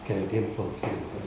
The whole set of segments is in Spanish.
que de tiempo siempre.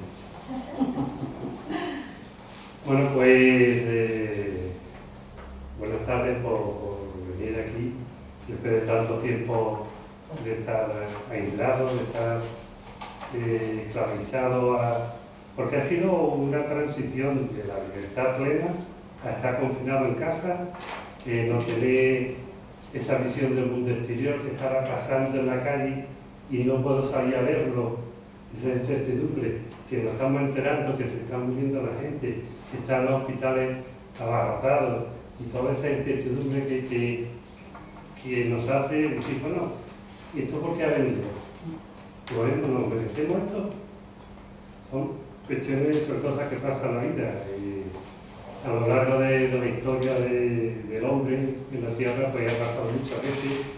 Bueno, pues buenas tardes por venir aquí después de tanto tiempo de estar aislado, de estar esclavizado, porque ha sido una transición de la libertad plena a estar confinado en casa, no tener esa visión del mundo exterior, que estaba pasando en la calle y no puedo salir a verlo, esa incertidumbre, que nos estamos enterando que se está muriendo la gente, que están los hospitales abarrotados, y toda esa incertidumbre que nos hace decir, bueno, ¿y esto por qué ha venido? Bueno, ¿nos merecemos esto? Son cuestiones, son cosas que pasan en la vida. A lo largo de la historia del hombre en la Tierra, pues ha pasado muchas veces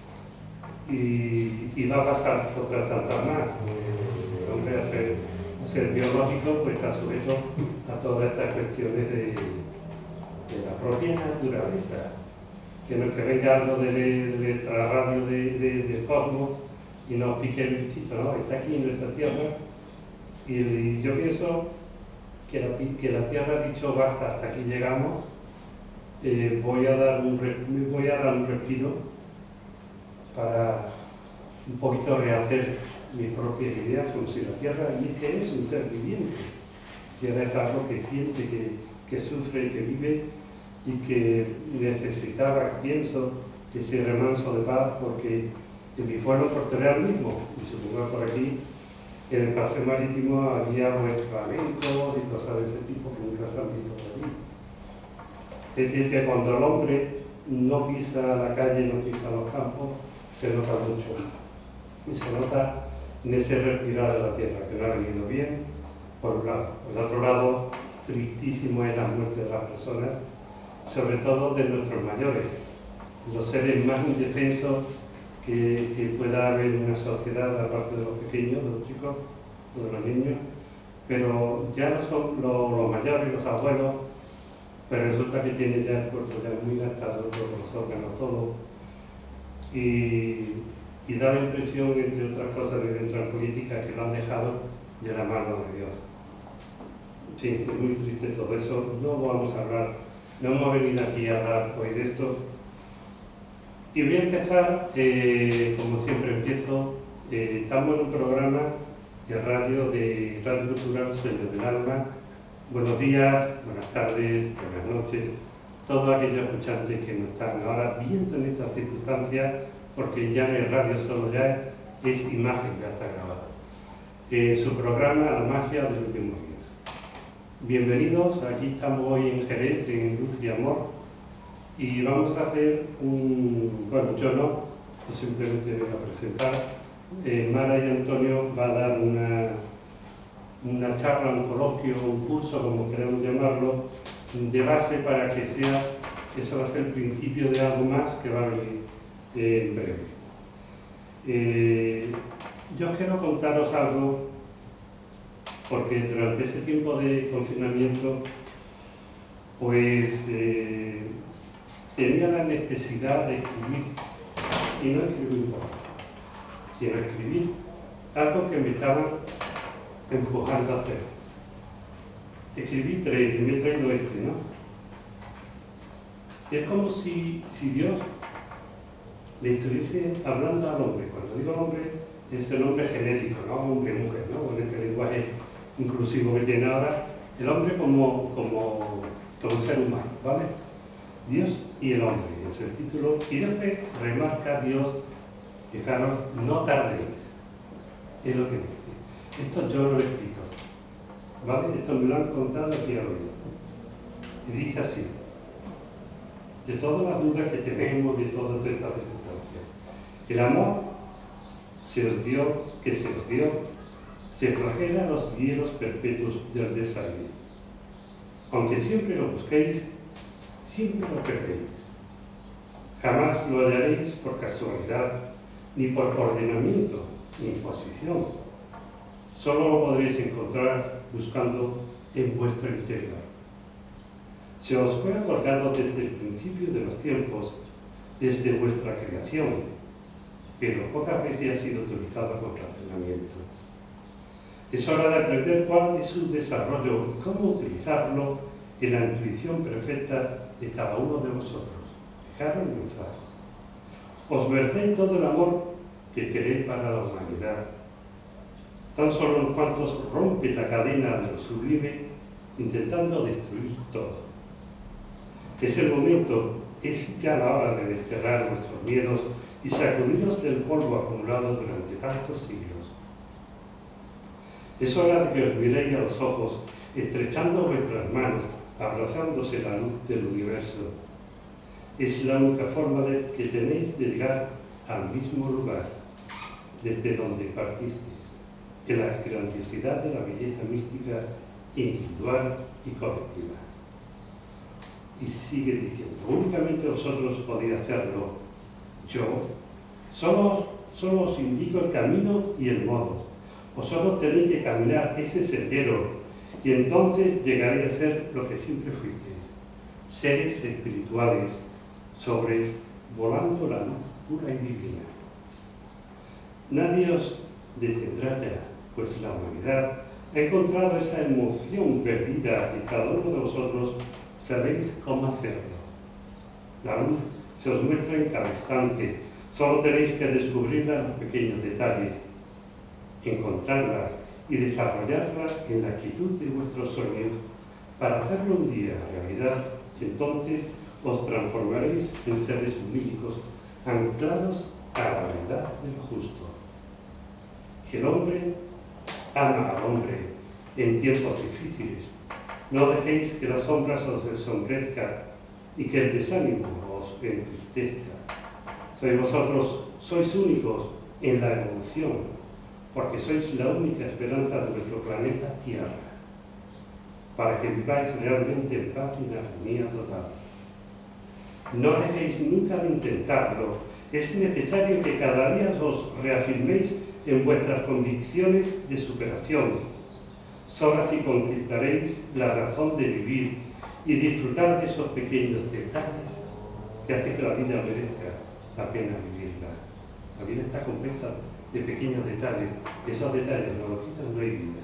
y va a pasar otras tantas más. El hombre, a ser biológico, pues está sujeto a todas estas cuestiones de la propia naturaleza. Que no es que venga algo de la radio del cosmos y nos pique el bichito, no, está aquí en nuestra Tierra. Y yo pienso que la Tierra ha dicho basta, hasta aquí llegamos, voy a dar un respiro para un poquito rehacer mis propias ideas, como si la Tierra es un ser viviente. La Tierra es algo que siente, que sufre y que vive y que necesitaba, pienso, ese remanso de paz, porque en mi pueblo portugués mismo, y supongo por aquí, en el paseo marítimo había flamencos y cosas de ese tipo que nunca se han visto por allí. Es decir, que cuando el hombre no pisa la calle, no pisa los campos, se nota mucho. Y se nota en ese respirar de la tierra, que no ha venido bien, por un lado. Por otro lado, tristísimo es la muerte de las personas, sobre todo de nuestros mayores, los seres más indefensos que pueda haber en una sociedad, aparte de los pequeños, de los chicos, de los niños, pero ya no son los mayores, los abuelos, pero resulta que tienen ya el cuerpo ya muy gastado, todos los órganos, todo, y da la impresión, entre otras cosas, de nuestra política, que lo han dejado de la mano de Dios. Sí, es muy triste todo eso, no vamos a hablar, no hemos venido aquí a hablar hoy de esto. Y voy a empezar, como siempre empiezo, estamos en un programa de Radio Cultural Sueño del Alma. Buenos días, buenas tardes, buenas noches, todos aquellos escuchantes que nos están ahora viendo en estas circunstancias, porque ya no es radio solo, ya es imagen que está grabada. Su programa, La Magia del Último Días. Bienvenidos, aquí estamos hoy en Jerez, en Luz y Amor. Y vamos a hacer bueno, yo no, yo simplemente voy a presentar. Mara y Antonio va a dar una charla, un coloquio, un curso, como queramos llamarlo, de base para que sea, eso va a ser el principio de algo más que va a venir en breve. Yo quiero contaros algo, porque durante ese tiempo de confinamiento, pues tenía la necesidad de escribir, y no escribir un poco, sino escribir algo que me estaba empujando a hacer. Escribí 3 y me he traído ¿no? Es como si Dios le estuviese hablando al hombre. Cuando digo hombre, es el hombre genérico, ¿no? Hombre y mujer, ¿no? Con este lenguaje inclusivo que tiene ahora, el hombre como ser humano, ¿vale? Dios y el hombre, es el título, y después remarca Dios, fijaros, no tardéis, es lo que dice. Esto yo lo he escrito, ¿vale? Esto me lo han contado aquí al oído. Y dice así: de todas las dudas que tenemos, de todas estas circunstancias, el amor se os dio, se flagela los hielos perpetuos del desarrollo. Aunque siempre lo busquéis, siempre lo perdéis. Jamás lo hallaréis por casualidad, ni por ordenamiento, ni imposición. Solo lo podréis encontrar buscando en vuestro interior. Se os fue otorgado desde el principio de los tiempos, desde vuestra creación, pero pocas veces ha sido utilizado con razonamiento. Es hora de aprender cuál es su desarrollo y cómo utilizarlo en la intuición perfecta de cada uno de vosotros. Fijaros el mensaje. Os merecéis todo el amor que queréis para la humanidad. Tan solo en cuantos rompen la cadena de lo sublime, intentando destruir todo. Es el momento, es ya la hora de desterrar vuestros miedos y sacudiros del polvo acumulado durante tantos siglos. Es hora de que os miréis a los ojos, estrechando vuestras manos, abrazándose la luz del universo. Es la única forma que tenéis de llegar al mismo lugar, desde donde partisteis, en la grandiosidad de la belleza mística individual y colectiva. Y sigue diciendo, únicamente vosotros podéis hacerlo. Yo solo os indico el camino y el modo. Vosotros tenéis que caminar ese sendero y entonces llegaréis a ser lo que siempre fuisteis, seres espirituales, sobrevolando la luz pura y divina. Nadie os detendrá ya, pues la humanidad ha encontrado esa emoción perdida y cada uno de vosotros sabéis cómo hacerlo. La luz se os muestra en cada instante, solo tenéis que descubrirla en los pequeños detalles, encontrarla y desarrollarla en la quietud de vuestros sueños para hacerlo un día realidad. Entonces os transformaréis en seres únicos, anclados a la verdad del justo. El hombre ama al hombre en tiempos difíciles. No dejéis que las sombras os ensombrezcan y que el desánimo os entristezca. Sois únicos en la evolución, porque sois la única esperanza de vuestro planeta Tierra, para que viváis realmente en paz y en armonía total. No dejéis nunca de intentarlo. Es necesario que cada día os reafirméis en vuestras convicciones de superación. Solo así conquistaréis la razón de vivir y disfrutar de esos pequeños detalles que hacen que la vida merezca la pena vivirla. La vida está compuesta de pequeños detalles. Esos detalles no los quitan, no hay vida.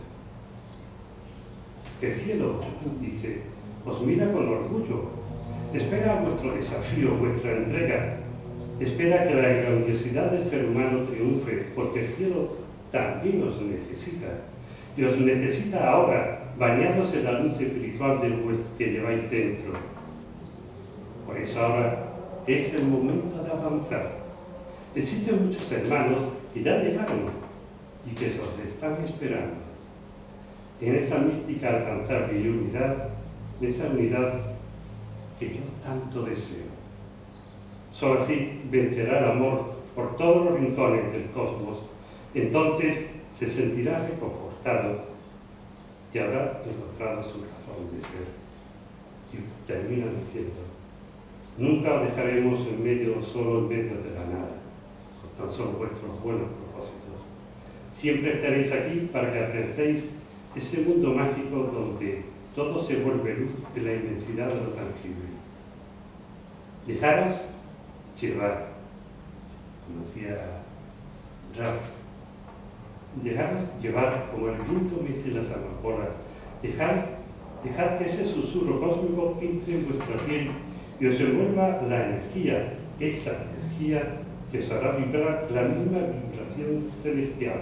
El cielo, dice, os mira con orgullo. Espera vuestro desafío, vuestra entrega. Espera que la grandiosidad del ser humano triunfe, porque el cielo también os necesita. Y os necesita ahora, bañados en la luz espiritual que lleváis dentro. Por eso ahora es el momento de avanzar. Existen muchos hermanos que ya llegaron y que os están esperando. En esa mística alcanzable y unidad, esa unidad que yo tanto deseo. Solo así vencerá el amor por todos los rincones del cosmos. Entonces se sentirá reconfortado y habrá encontrado su razón de ser. Y termina diciendo, nunca os dejaremos solo en medio de la nada, con tan solo vuestros buenos propósitos. Siempre estaréis aquí para que alcancéis ese mundo mágico donde todo se vuelve luz de la inmensidad de lo tangible. Dejaros llevar, como decía Ralph, dejaros llevar como el viento mece las amapolas. Dejad que ese susurro cósmico entre en vuestra piel y os envuelva la energía, esa energía que os hará vibrar la misma vibración celestial.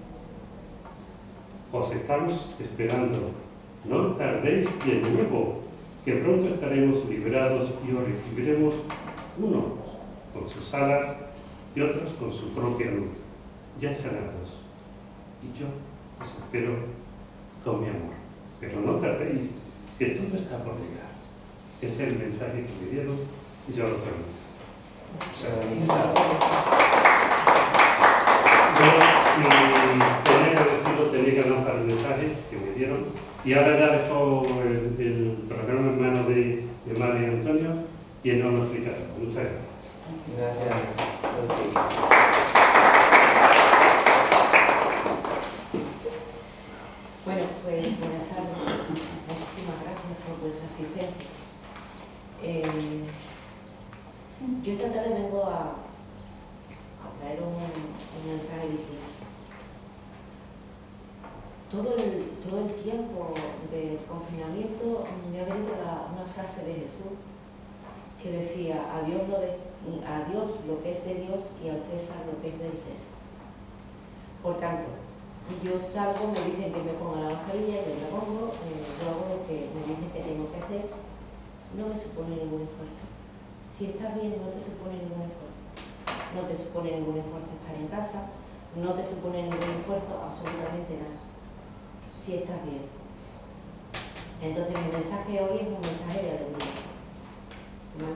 Os estamos esperando. No tardéis de nuevo, que pronto estaremos liberados y os recibiremos unos con sus alas y otros con su propia luz, ya sanados. Y yo os espero con mi amor. Pero no tardéis, que todo está por llegar. Ese es el mensaje que me dieron y yo lo transmito. Tenía que lanzar el mensaje que me dieron y ahora ya dejo el programa en manos de Mario y Antonio y él nos lo explicará. Muchas gracias. Gracias. Bueno, pues buenas tardes. Muchísimas gracias por vuestra asistencia. Yo esta tarde vengo a traer un mensaje distinto. todo el tiempo del confinamiento me ha venido una frase de Jesús que decía: a Dios lo que es de Dios y al César lo que es del César. Por tanto, yo salgo, me dicen que me ponga la mascarilla y me la pongo, yo hago lo que me dicen que tengo que hacer, no me supone ningún esfuerzo. Si estás bien, no te supone ningún esfuerzo. No te supone ningún esfuerzo estar en casa, no te supone ningún esfuerzo absolutamente nada. Si estás bien. Entonces mi mensaje hoy es un mensaje de alegría, ¿no?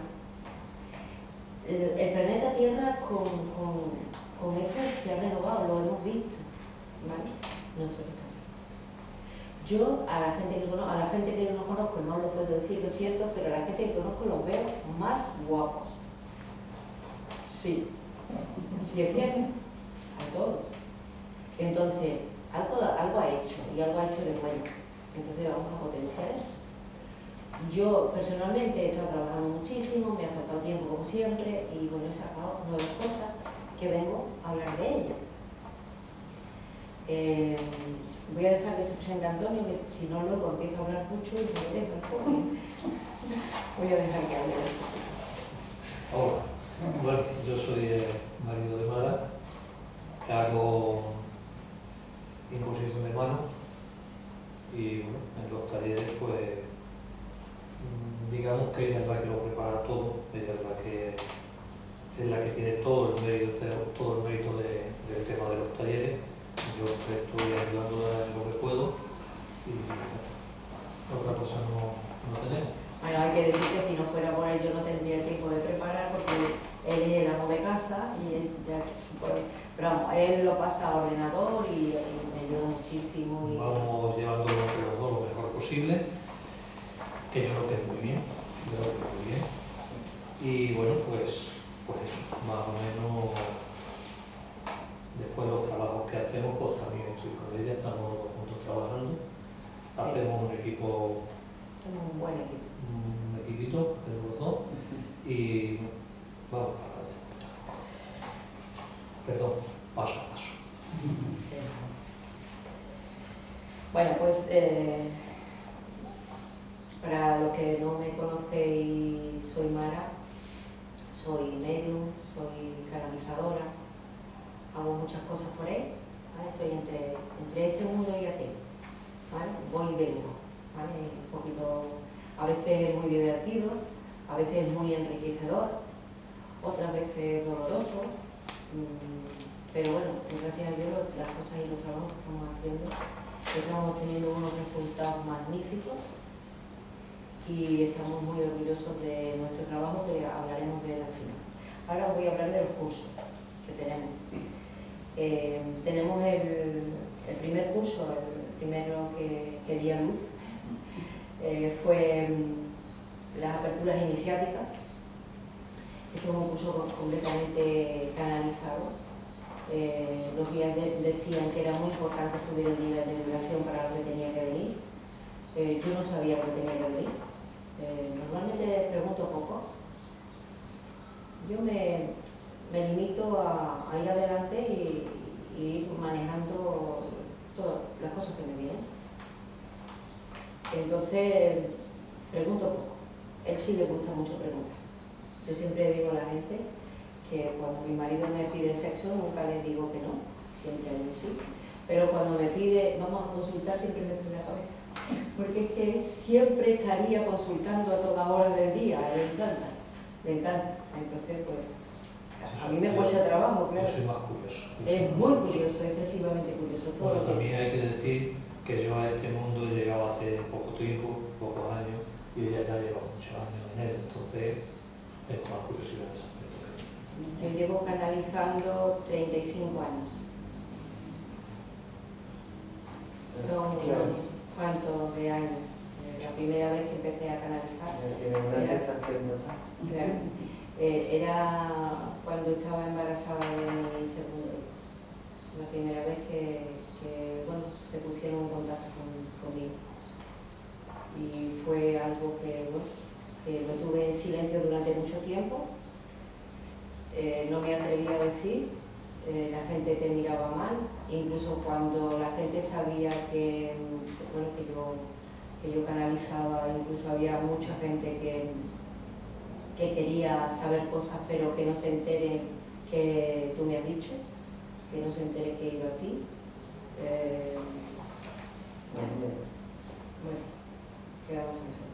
El planeta Tierra con esto se ha renovado, lo hemos visto, ¿vale? Nosotros también. Yo a la gente que no conozco no lo puedo decir, lo siento, pero a la gente que conozco los veo más guapos. Sí, sí es cierto, a todos. Entonces, algo ha hecho, y algo ha hecho de bueno. Entonces vamos a potenciar eso. Yo personalmente he estado trabajando muchísimo, me ha faltado tiempo como siempre, y bueno, he sacado nuevas cosas que vengo a hablar de ellas. Voy a dejar que se presente Antonio, que si no luego empiezo a hablar mucho y me dejo el poco. Voy a dejar que hable. Hola, bueno, yo soy el marido de Mara, hago imposición de mano y bueno, en los talleres pues digamos que ella es la que lo prepara todo, ella es la que tiene todo el mérito del tema de los talleres. Yo estoy ayudando en lo que puedo y otra cosa no tenemos. Bueno, hay que decir que si no fuera por él yo no tendría tiempo de preparar, porque él es el amo de casa y él ya que se puede. Pero vamos, él lo pasa a ordenador y me ayuda muchísimo. Y vamos llevándolo entre los dos lo mejor posible, que yo creo que es muy bien, Y bueno, pues eso, más o menos, después los trabajos que hacemos, pues también estoy con ella, estamos juntos trabajando, sí. Hacemos un equipo, un buen equipo. Un equipito de los dos y vamos para adelante. Perdón, paso a paso. Bueno, pues para los que no me conocéis, soy Mara, soy medium, soy canalizadora, hago muchas cosas por él, ¿vale? Estoy entre este mundo y aquel, ¿vale? Voy y vengo, ¿vale? Un poquito, a veces muy divertido, a veces muy enriquecedor, otras veces doloroso, pero bueno, gracias a Dios las cosas y los trabajos que estamos haciendo, estamos teniendo unos resultados magníficos y estamos muy orgullosos de nuestro trabajo, que hablaremos de él al final. Ahora os voy a hablar de los cursos que tenemos. Tenemos el primer curso, el primero que di a luz, fue las aperturas iniciáticas. Esto es un curso completamente canalizado. Los guías decían que era muy importante subir el nivel de vibración para lo que tenía que venir. Yo no sabía lo que tenía que venir. Normalmente pregunto poco. Yo me limito a ir adelante y ir manejando todas las cosas que me vienen. Entonces, pregunto poco. Él sí le gusta mucho preguntar. Yo siempre digo a la gente que cuando mi marido me pide sexo, nunca le digo que no, siempre digo sí. Pero cuando me pide, vamos a consultar, siempre me pide la cabeza. Porque es que siempre estaría consultando a toda hora del día, le encanta. Entonces, pues, a mí me cuesta trabajo, claro. Yo soy más curioso. Es muy curioso, excesivamente curioso. Todo Bueno, lo que también hay que decir que yo a este mundo he llegado hace poco tiempo, pocos años, y ella ya lleva muchos años en él, entonces tengo más curiosidad en ese aspecto. Yo llevo canalizando 35 años. Son cuántos de años. La primera vez que empecé a canalizar. Claro, era cuando estaba embarazada de mi segundo. La primera vez que bueno, se pusieron en contacto conmigo. Y fue algo que lo tuve en silencio durante mucho tiempo. No me atrevía a decir, la gente te miraba mal incluso cuando la gente sabía que, bueno, que yo canalizaba, incluso había mucha gente que quería saber cosas, pero que no se entere que tú me has dicho, que no se entere que he ido a ti. Bueno, quedamos en eso.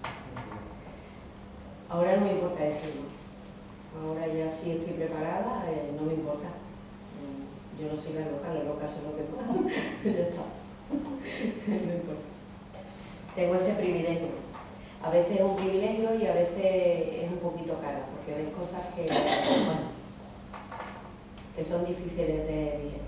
Ahora no me importa decirlo. Ahora ya sí estoy preparada, no me importa. Yo no soy la loca son lo que pasa. Ya está. No importa. Tengo ese privilegio. A veces es un privilegio y a veces es un poquito caro, porque ves cosas que, bueno, que son difíciles de digerir.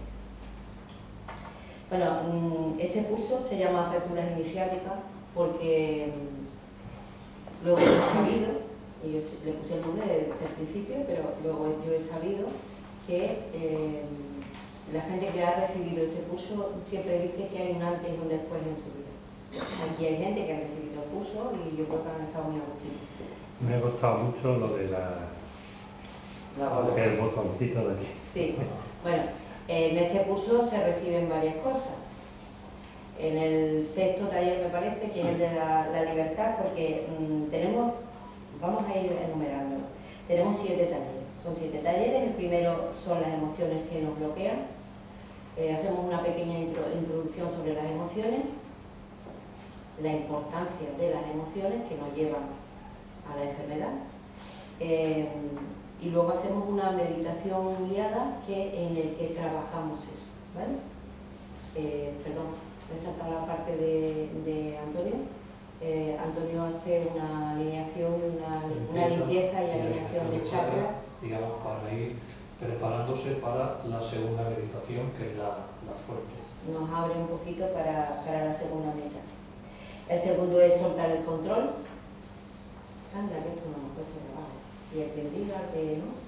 Bueno, este curso se llama Aperturas Iniciáticas porque luego yo he sabido, y yo le puse el nombre desde el principio, pero luego yo he sabido que la gente que ha recibido este curso siempre dice que hay un antes y un después en su vida. Aquí hay gente que ha recibido el curso y yo creo que han estado muy agustito. Me ha costado mucho lo de el botoncito de aquí. Sí, bueno, en este curso se reciben varias cosas. En el sexto taller me parece que es el de la libertad, porque vamos a ir enumerando. Tenemos 7 talleres, son 7 talleres. El primero son las emociones que nos bloquean. Hacemos una pequeña introducción sobre las emociones, la importancia de las emociones que nos llevan a la enfermedad. Y luego hacemos una meditación guiada en el que trabajamos eso, ¿vale? Perdón, me he saltado la parte de Antonio. Antonio hace una alineación, una limpieza y alineación de chakras. Digamos, para ir preparándose para la segunda meditación, que es la fuerte. Nos abre un poquito para la segunda meta. El segundo es soltar el control. Anda, que esto no me puede ser abajo. Y el que diga que no.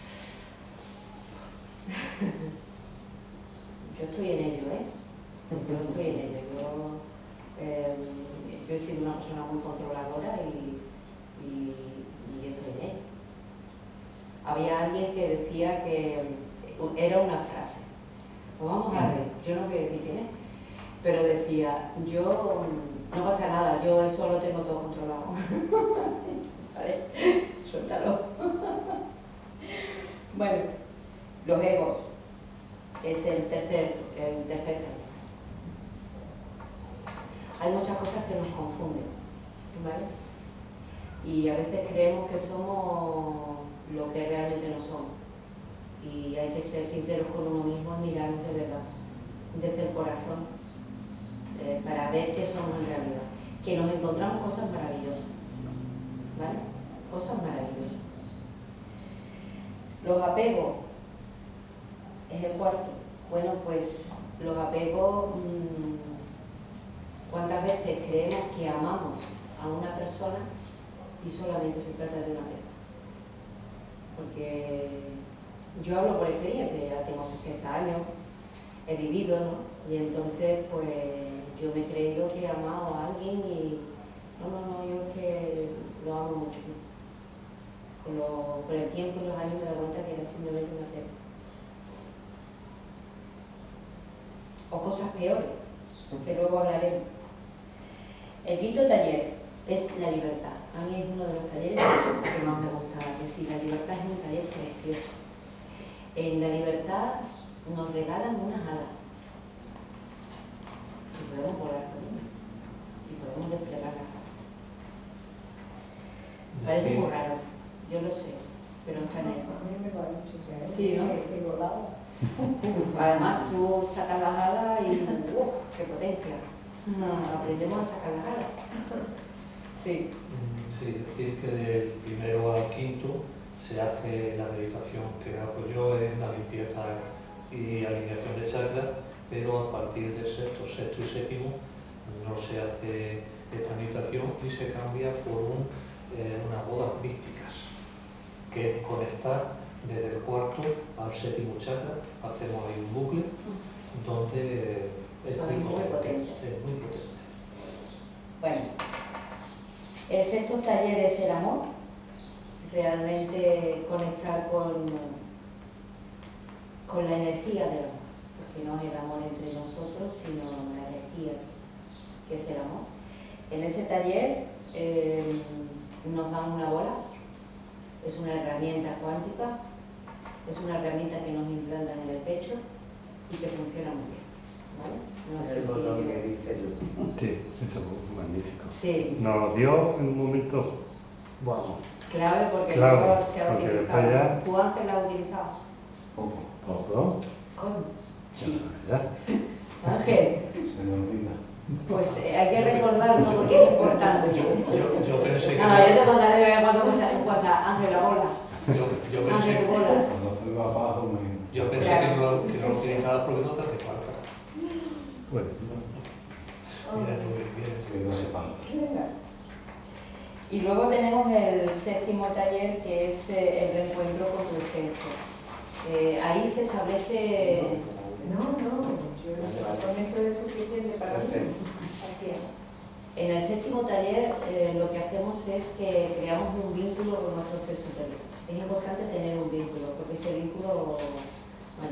Yo estoy en ello, ¿eh? Yo estoy en ello. Yo he sido una persona muy controladora y estoy en ello. Había alguien que decía que era una frase. Pues vamos a ver, yo no voy a decir quién es, pero decía, yo no pasa nada, yo eso lo tengo todo controlado. A ver, suéltalo. Bueno, los egos es el tercer tema. Hay muchas cosas que nos confunden, ¿vale? Y a veces creemos que somos lo que realmente no somos. Y hay que ser sinceros con uno mismo y mirarnos de verdad, desde el corazón, para ver qué somos en realidad. Que nos encontramos cosas maravillosas, ¿vale? Cosas maravillosas. Los apegos es el cuarto. Bueno, pues los apegos, ¿cuántas veces creemos que amamos a una persona y solamente se trata de un apego? Porque yo hablo por experiencia, ya tengo 60 años, he vivido, ¿no? Y entonces, pues, yo me he creído que he amado a alguien y no, yo es que lo amo mucho. Con el tiempo y los años me he dado cuenta que era simplemente un apego. O cosas peores, que luego hablaremos. El quinto taller es la libertad. A mí es uno de los talleres que más me gusta, que sí, la libertad es un taller precioso. En la libertad nos regalan unas alas y podemos volar con ellas y podemos desplegar las alas. Parece muy raro, yo lo sé, pero está en él. A mí me lo ha dicho ya, ¿eh? Sí, ¿no? Que volaba. Además tú sacas las alas y ¡qué potencia! Aprendemos a sacar las alas. Sí. Sí, decir que del primero al quinto se hace la meditación que hago yo, es la limpieza y alineación de chakras, pero a partir del sexto y séptimo no se hace esta meditación y se cambia por unas bodas místicas, que es conectar desde el cuarto al séptimo chakra. Hacemos ahí un bucle donde es muy potente. Es muy potente. Bueno, el sexto taller es el amor, realmente conectar con la energía del amor. porque no es el amor entre nosotros, sino la energía que es el amor. En ese taller nos dan una bola, es una herramienta cuántica, es una herramienta que nos implantan en el pecho y que funciona muy bien. ¿Vale? No sé el si botón que dice luz. Sí, eso es magnífico. sí, Nos dio en un momento, Wow. clave porque Clave, luego se ha porque utilizado. después ya- ¿Tú Ángel la has utilizado? poco, ¿Cómo? Sí. ya. Ángel, Se me olvida. pues hay que recordarlo porque es importante. Yo pensé que Nada, yo te mandaré de vez en cuando un WhatsApp. Ángel, la bola. yo Ángel, pensé, tu bola. Cuando estoy abajo me... yo pensé Claro. que no lo utilizaba porque no te hace falta. Bueno, Mira, bien. Que no hace falta. Y luego tenemos el séptimo taller, que es el reencuentro con tu esencia. Ahí se establece... No, yo con esto es suficiente para mí. Así es. En el séptimo taller lo que hacemos es que creamos un vínculo con nuestro ser superior. Es importante tener un vínculo, porque ese vínculo, bueno,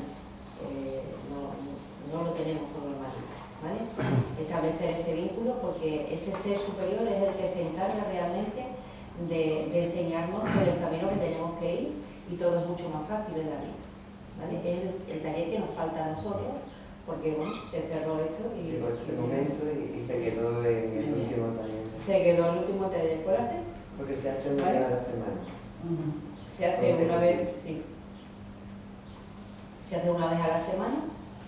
no lo tenemos con normalidad, ¿vale? Establecer ese vínculo porque ese ser superior es el que se encarga realmente de enseñarnos por el camino que tenemos que ir y todo es mucho más fácil en la vida, ¿vale? Es el taller que nos falta a nosotros porque, bueno, se cerró esto y... Llegó este momento y se quedó en el último taller. Se quedó el último taller por hacer. Porque se hace una ¿Vale? vez a la semana. Se hace una vez, sí. Se hace una vez a la semana.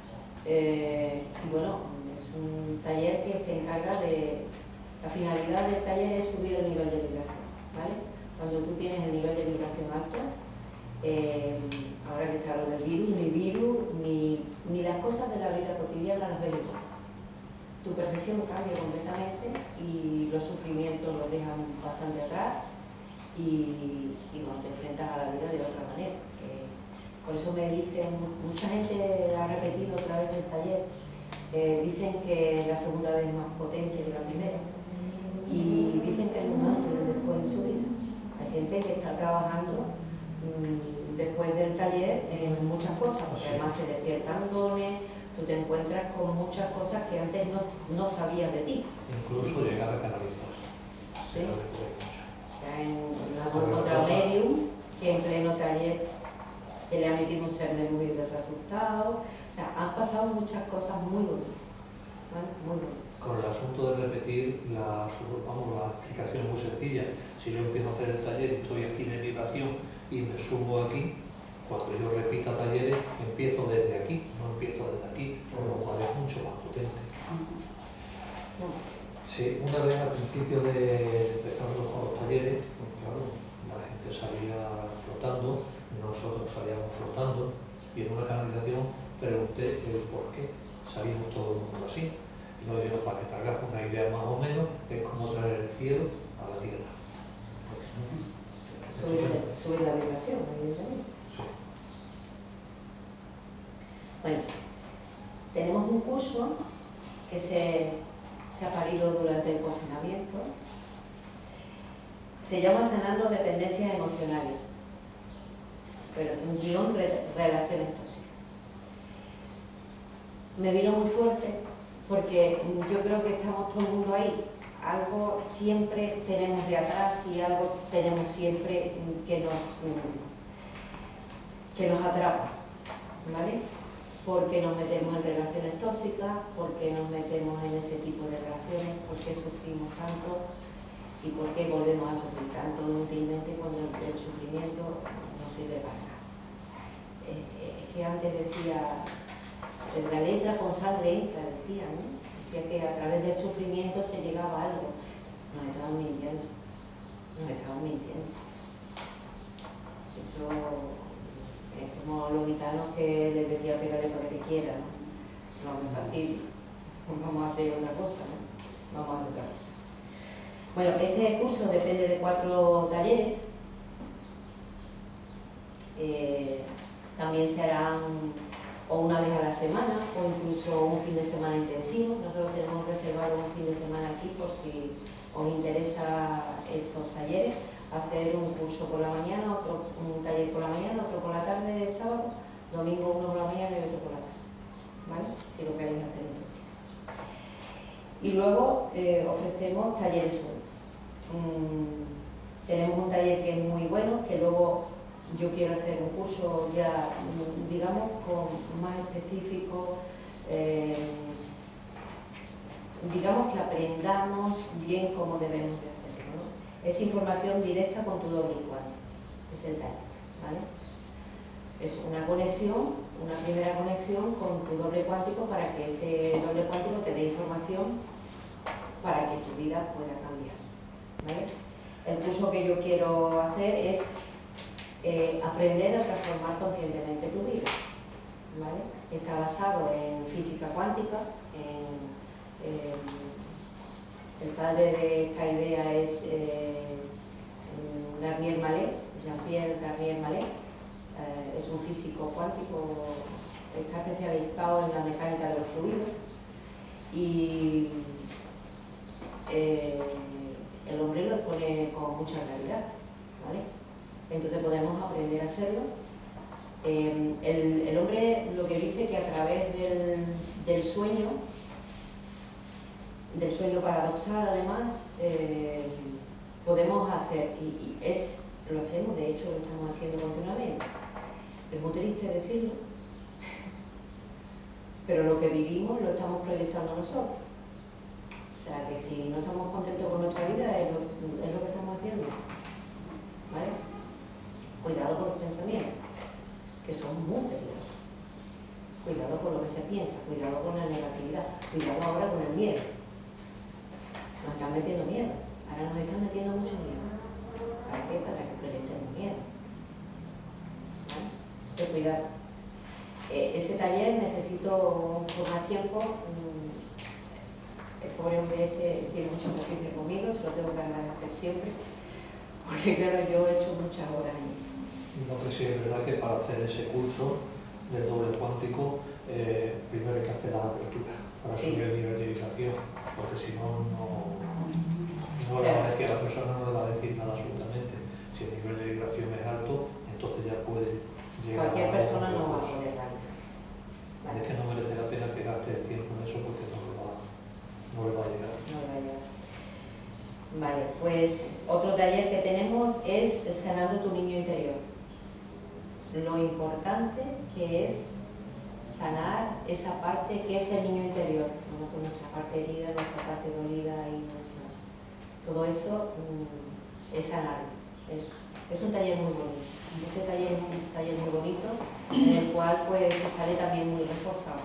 Y bueno, es un taller que se encarga de... La finalidad del taller es subir el nivel de vibración, ¿vale? Cuando tú tienes el nivel de vibración alto, ahora que está lo del virus, ni las cosas de la vida cotidiana las ves igual. Tu percepción cambia completamente y los sufrimientos los dejan bastante atrás y bueno, te enfrentas a la vida de otra manera. Por eso me dicen, mucha gente ha repetido otra vez el taller, dicen que la segunda vez es más potente que la primera y dicen que hay un antes y un después en su vida. Hay gente que está trabajando después del taller en muchas cosas, porque además se despiertan dones, tú te encuentras con muchas cosas que antes no sabías de ti. Incluso llegar a canalizar. Sí. Creo que puede mucho. O sea, en otra medium que en pleno taller se le ha metido un ser de luz y se ha asustado. O sea, han pasado muchas cosas muy bonitas, ¿vale? Muy bonitas. Con el asunto de repetir, la explicación es muy sencilla. Si yo empiezo a hacer el taller y estoy aquí de vibración y me subo aquí, cuando yo repita talleres, empiezo desde aquí, no empiezo desde aquí, por lo cual es mucho más potente. Sí, una vez al principio de empezar con los talleres, pues claro, la gente salía flotando, nosotros salíamos flotando, y en una canalización pregunté el por qué salimos todo el mundo así. Y no digo, para que te hagas una idea más o menos, es como traer el cielo a la tierra. Sube la vibración, evidentemente. Sí. Bueno, tenemos un curso que se ha parido durante el confinamiento. Se llama Sanando Dependencias Emocionales, pero un guión relaciones tóxicas. Me vino muy fuerte porque yo creo que estamos todo el mundo ahí. Algo siempre tenemos de atrás y algo tenemos siempre que nos atrapa, ¿vale? Porque nos metemos en relaciones tóxicas, porque nos metemos en ese tipo de relaciones, porque sufrimos tanto y porque volvemos a sufrir tanto inútilmente cuando el sufrimiento no sirve para nada. Es que antes decía, la letra con sangre entra, decía, ¿no? Decía que a través del sufrimiento se llegaba a algo. Nos estaban mintiendo. Eso es como los gitanos que les decía pegarle para que te quiera, ¿no? No me fastidio. Vamos a hacer otra cosa, ¿no? Vamos a hacer otra cosa. Bueno, este curso depende de 4 talleres. También se harán o una vez a la semana o incluso un fin de semana intensivo. Nosotros tenemos reservado un fin de semana aquí por si os interesa esos talleres, hacer un curso por la mañana, un taller por la mañana, otro por la tarde el sábado, domingo uno por la mañana y otro por la tarde. Y luego ofrecemos talleres sueltos. Tenemos un taller que es muy bueno, que luego yo quiero hacer un curso ya, digamos, más específico, digamos que aprendamos bien cómo debemos de hacerlo, ¿no? Es información directa con tu doble igual, es el taller, ¿vale? Es una conexión, una primera conexión con tu doble cuántico para que ese doble cuántico te dé información para que tu vida pueda cambiar, ¿vale? El curso que yo quiero hacer es aprender a transformar conscientemente tu vida, ¿vale? Está basado en física cuántica, el padre de esta idea es Garnier Mallet, Jean-Pierre Garnier Mallet. Es un físico cuántico, está especializado en la mecánica de los fluidos y el hombre lo expone con mucha claridad, ¿vale? Entonces podemos aprender a hacerlo. El hombre lo que dice que a través del sueño paradoxal además, podemos hacer, lo hacemos, de hecho lo estamos haciendo continuamente. Es muy triste decirlo, pero lo que vivimos lo estamos proyectando nosotros. O sea, que si no estamos contentos con nuestra vida es lo que estamos haciendo, ¿vale? Cuidado con los pensamientos, que son muy peligrosos. Cuidado con lo que se piensa, cuidado con la negatividad, cuidado ahora con el miedo. Nos están metiendo miedo, ahora nos están metiendo mucho miedo. ¿Para qué? Para que proyectemos miedo. De cuidar. Ese taller necesito por más tiempo. El pobre hombre este tiene mucha paciencia conmigo, se lo tengo que agradecer siempre, porque claro, yo he hecho muchas horas ahí. Lo que sí es verdad que para hacer ese curso del doble cuántico, primero hay que hacer la apertura para subir el nivel de vibración, porque si no, no le va a decir a la persona, no le va a decir nada absolutamente. Si el nivel de vibración es alto, entonces ya puede llegar. Cualquier persona no va a poder darlo. Es que no merece la pena que gaste el tiempo en eso porque no le va a llegar. No le va a llegar. Vale, pues otro taller que tenemos es Sanando tu niño interior. Lo importante que es sanar esa parte que es el niño interior, nuestra parte herida, nuestra parte dolida y todo eso es sanar. Es un taller muy bonito. Este taller es un taller muy bonito en el cual pues se sale también muy reforzado.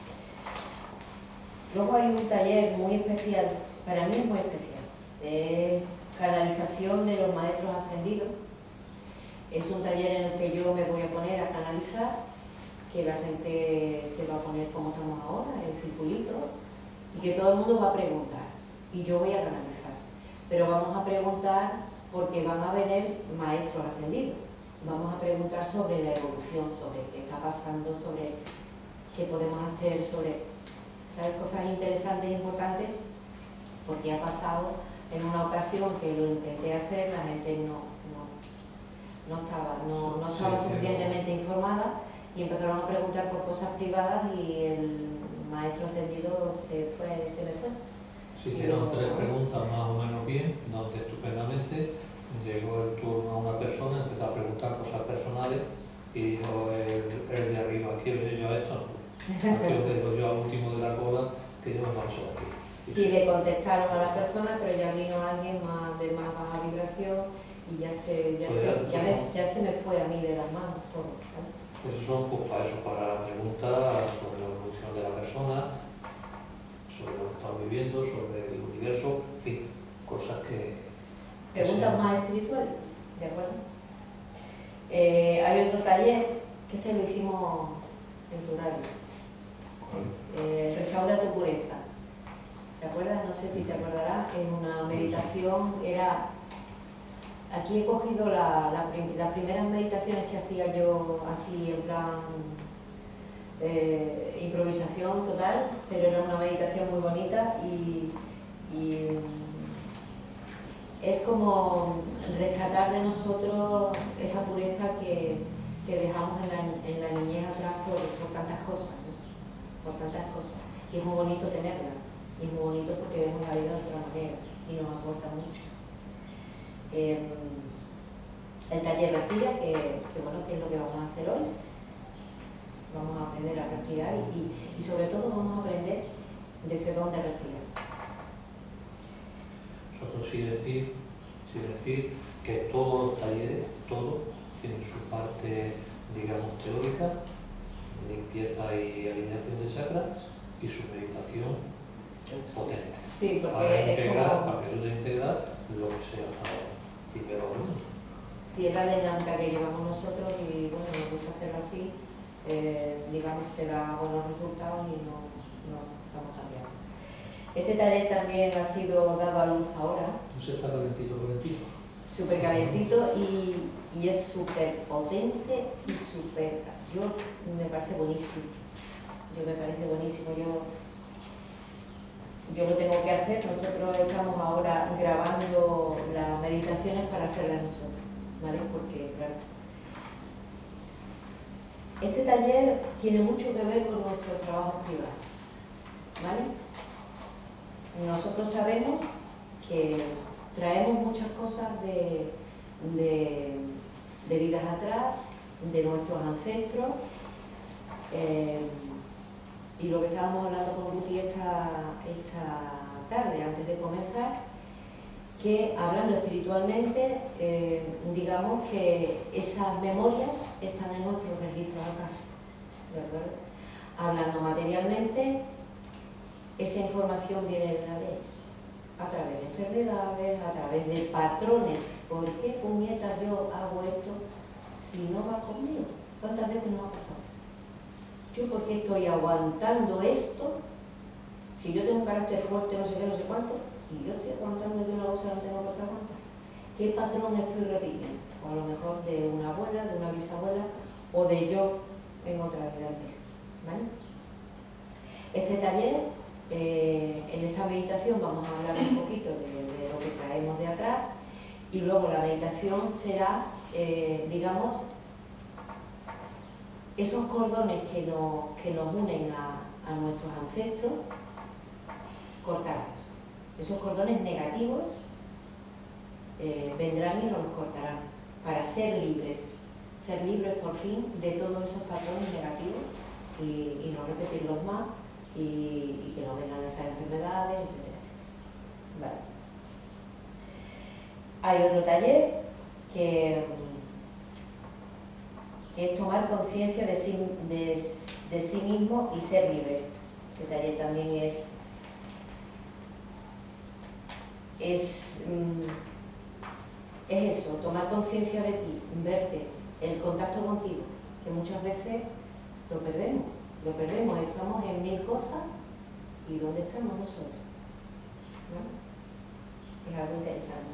Luego hay un taller muy especial, para mí es muy especial, de canalización de los maestros ascendidos. Es un taller en el que yo me voy a poner a canalizar, que la gente se va a poner como estamos ahora, en circulito, y que todo el mundo va a preguntar, y yo voy a canalizar. Pero vamos a preguntar porque van a venir maestros ascendidos. Vamos a preguntar sobre la evolución, sobre qué está pasando, sobre qué podemos hacer, sobre, ¿sabes?, cosas interesantes e importantes, porque ha pasado en una ocasión que lo intenté hacer, la gente no estaba suficientemente informada y empezaron a preguntar por cosas privadas y el maestro ascendido se me fue. Se hicieron 3 preguntas más o menos bien, donde estupendamente llegó el turno a una persona, empezó a preguntar cosas personales y dijo el de arriba, aquí os dejo yo a esto, aquí os dejo yo al último de la cola, que yo me marcho de aquí. Sí, le contestaron a la persona, pero ya vino alguien de más baja vibración y ya se me fue a mí de las manos todo, ¿vale? Esos son pues, para preguntar sobre la evolución de la persona, sobre lo que estamos viviendo, sobre el universo, en fin, cosas que... Preguntas más espirituales, ¿de acuerdo? Hay otro taller, que este lo hicimos en plural. Restaura tu pureza. ¿Te acuerdas? No sé si te acordarás, en una meditación era... Aquí he cogido las primeras meditaciones que hacía yo así en plan improvisación total, pero era una meditación muy bonita y es como rescatar de nosotros esa pureza que dejamos en la niñez atrás por tantas cosas, ¿no? Por tantas cosas. Y es muy bonito tenerla. y es muy bonito porque vemos la vida de otra manera y nos aporta mucho. El taller respira, que bueno, que es lo que vamos a hacer hoy. Vamos a aprender a respirar y sobre todo vamos a aprender desde dónde respirar. Nosotros sí decir que todos los talleres, todos, tienen su parte, digamos, teórica, limpieza y alineación de chakras, y su meditación potente. Sí, porque para integrar, como... para que ayude a integrar lo que sea primero al mundo. Sí, es la dinámica que llevamos nosotros y bueno, nos gusta hacerlo así, digamos que da buenos resultados y no estamos cambiando. Este taller también ha sido dado a luz ahora, Entonces está calentito. súper calentito y es súper potente y súper... me parece buenísimo. Yo lo tengo que hacer. Nosotros estamos ahora grabando las meditaciones para hacerlas nosotros, ¿vale? Porque, claro, este taller tiene mucho que ver con nuestros trabajos privados, ¿vale? Nosotros sabemos que traemos muchas cosas de vidas atrás, de nuestros ancestros, y lo que estábamos hablando con Guti esta tarde, antes de comenzar, que hablando espiritualmente, digamos que esas memorias están en nuestros registros atrás, ¿de acuerdo? Hablando materialmente, esa información viene del ADN, a través de enfermedades, a través de patrones. ¿Por qué, puñetas, yo hago esto si no va conmigo? ¿Cuántas veces nos ha pasado eso? ¿Yo por qué estoy aguantando esto? Si yo tengo un carácter fuerte, no sé qué, no sé cuánto, y yo estoy aguantando de una cosa que no tengo por qué aguantar. ¿Qué patrón estoy repitiendo? O a lo mejor de una abuela, de una bisabuela, o de yo en otra vida anterior, ¿vale? Este taller, en esta meditación vamos a hablar un poquito de lo que traemos de atrás, y luego la meditación será, digamos, esos cordones que nos unen a nuestros ancestros, cortar. Esos cordones negativos vendrán y nos los cortarán para ser libres por fin de todos esos patrones negativos y no repetirlos más y que no vengan esas enfermedades, etc. Vale. Hay otro taller que es tomar conciencia de sí mismo y ser libre. Este taller también es eso, tomar conciencia de ti, verte, el contacto contigo, que muchas veces lo perdemos, estamos en mil cosas y ¿dónde estamos nosotros? ¿No? Es algo interesante.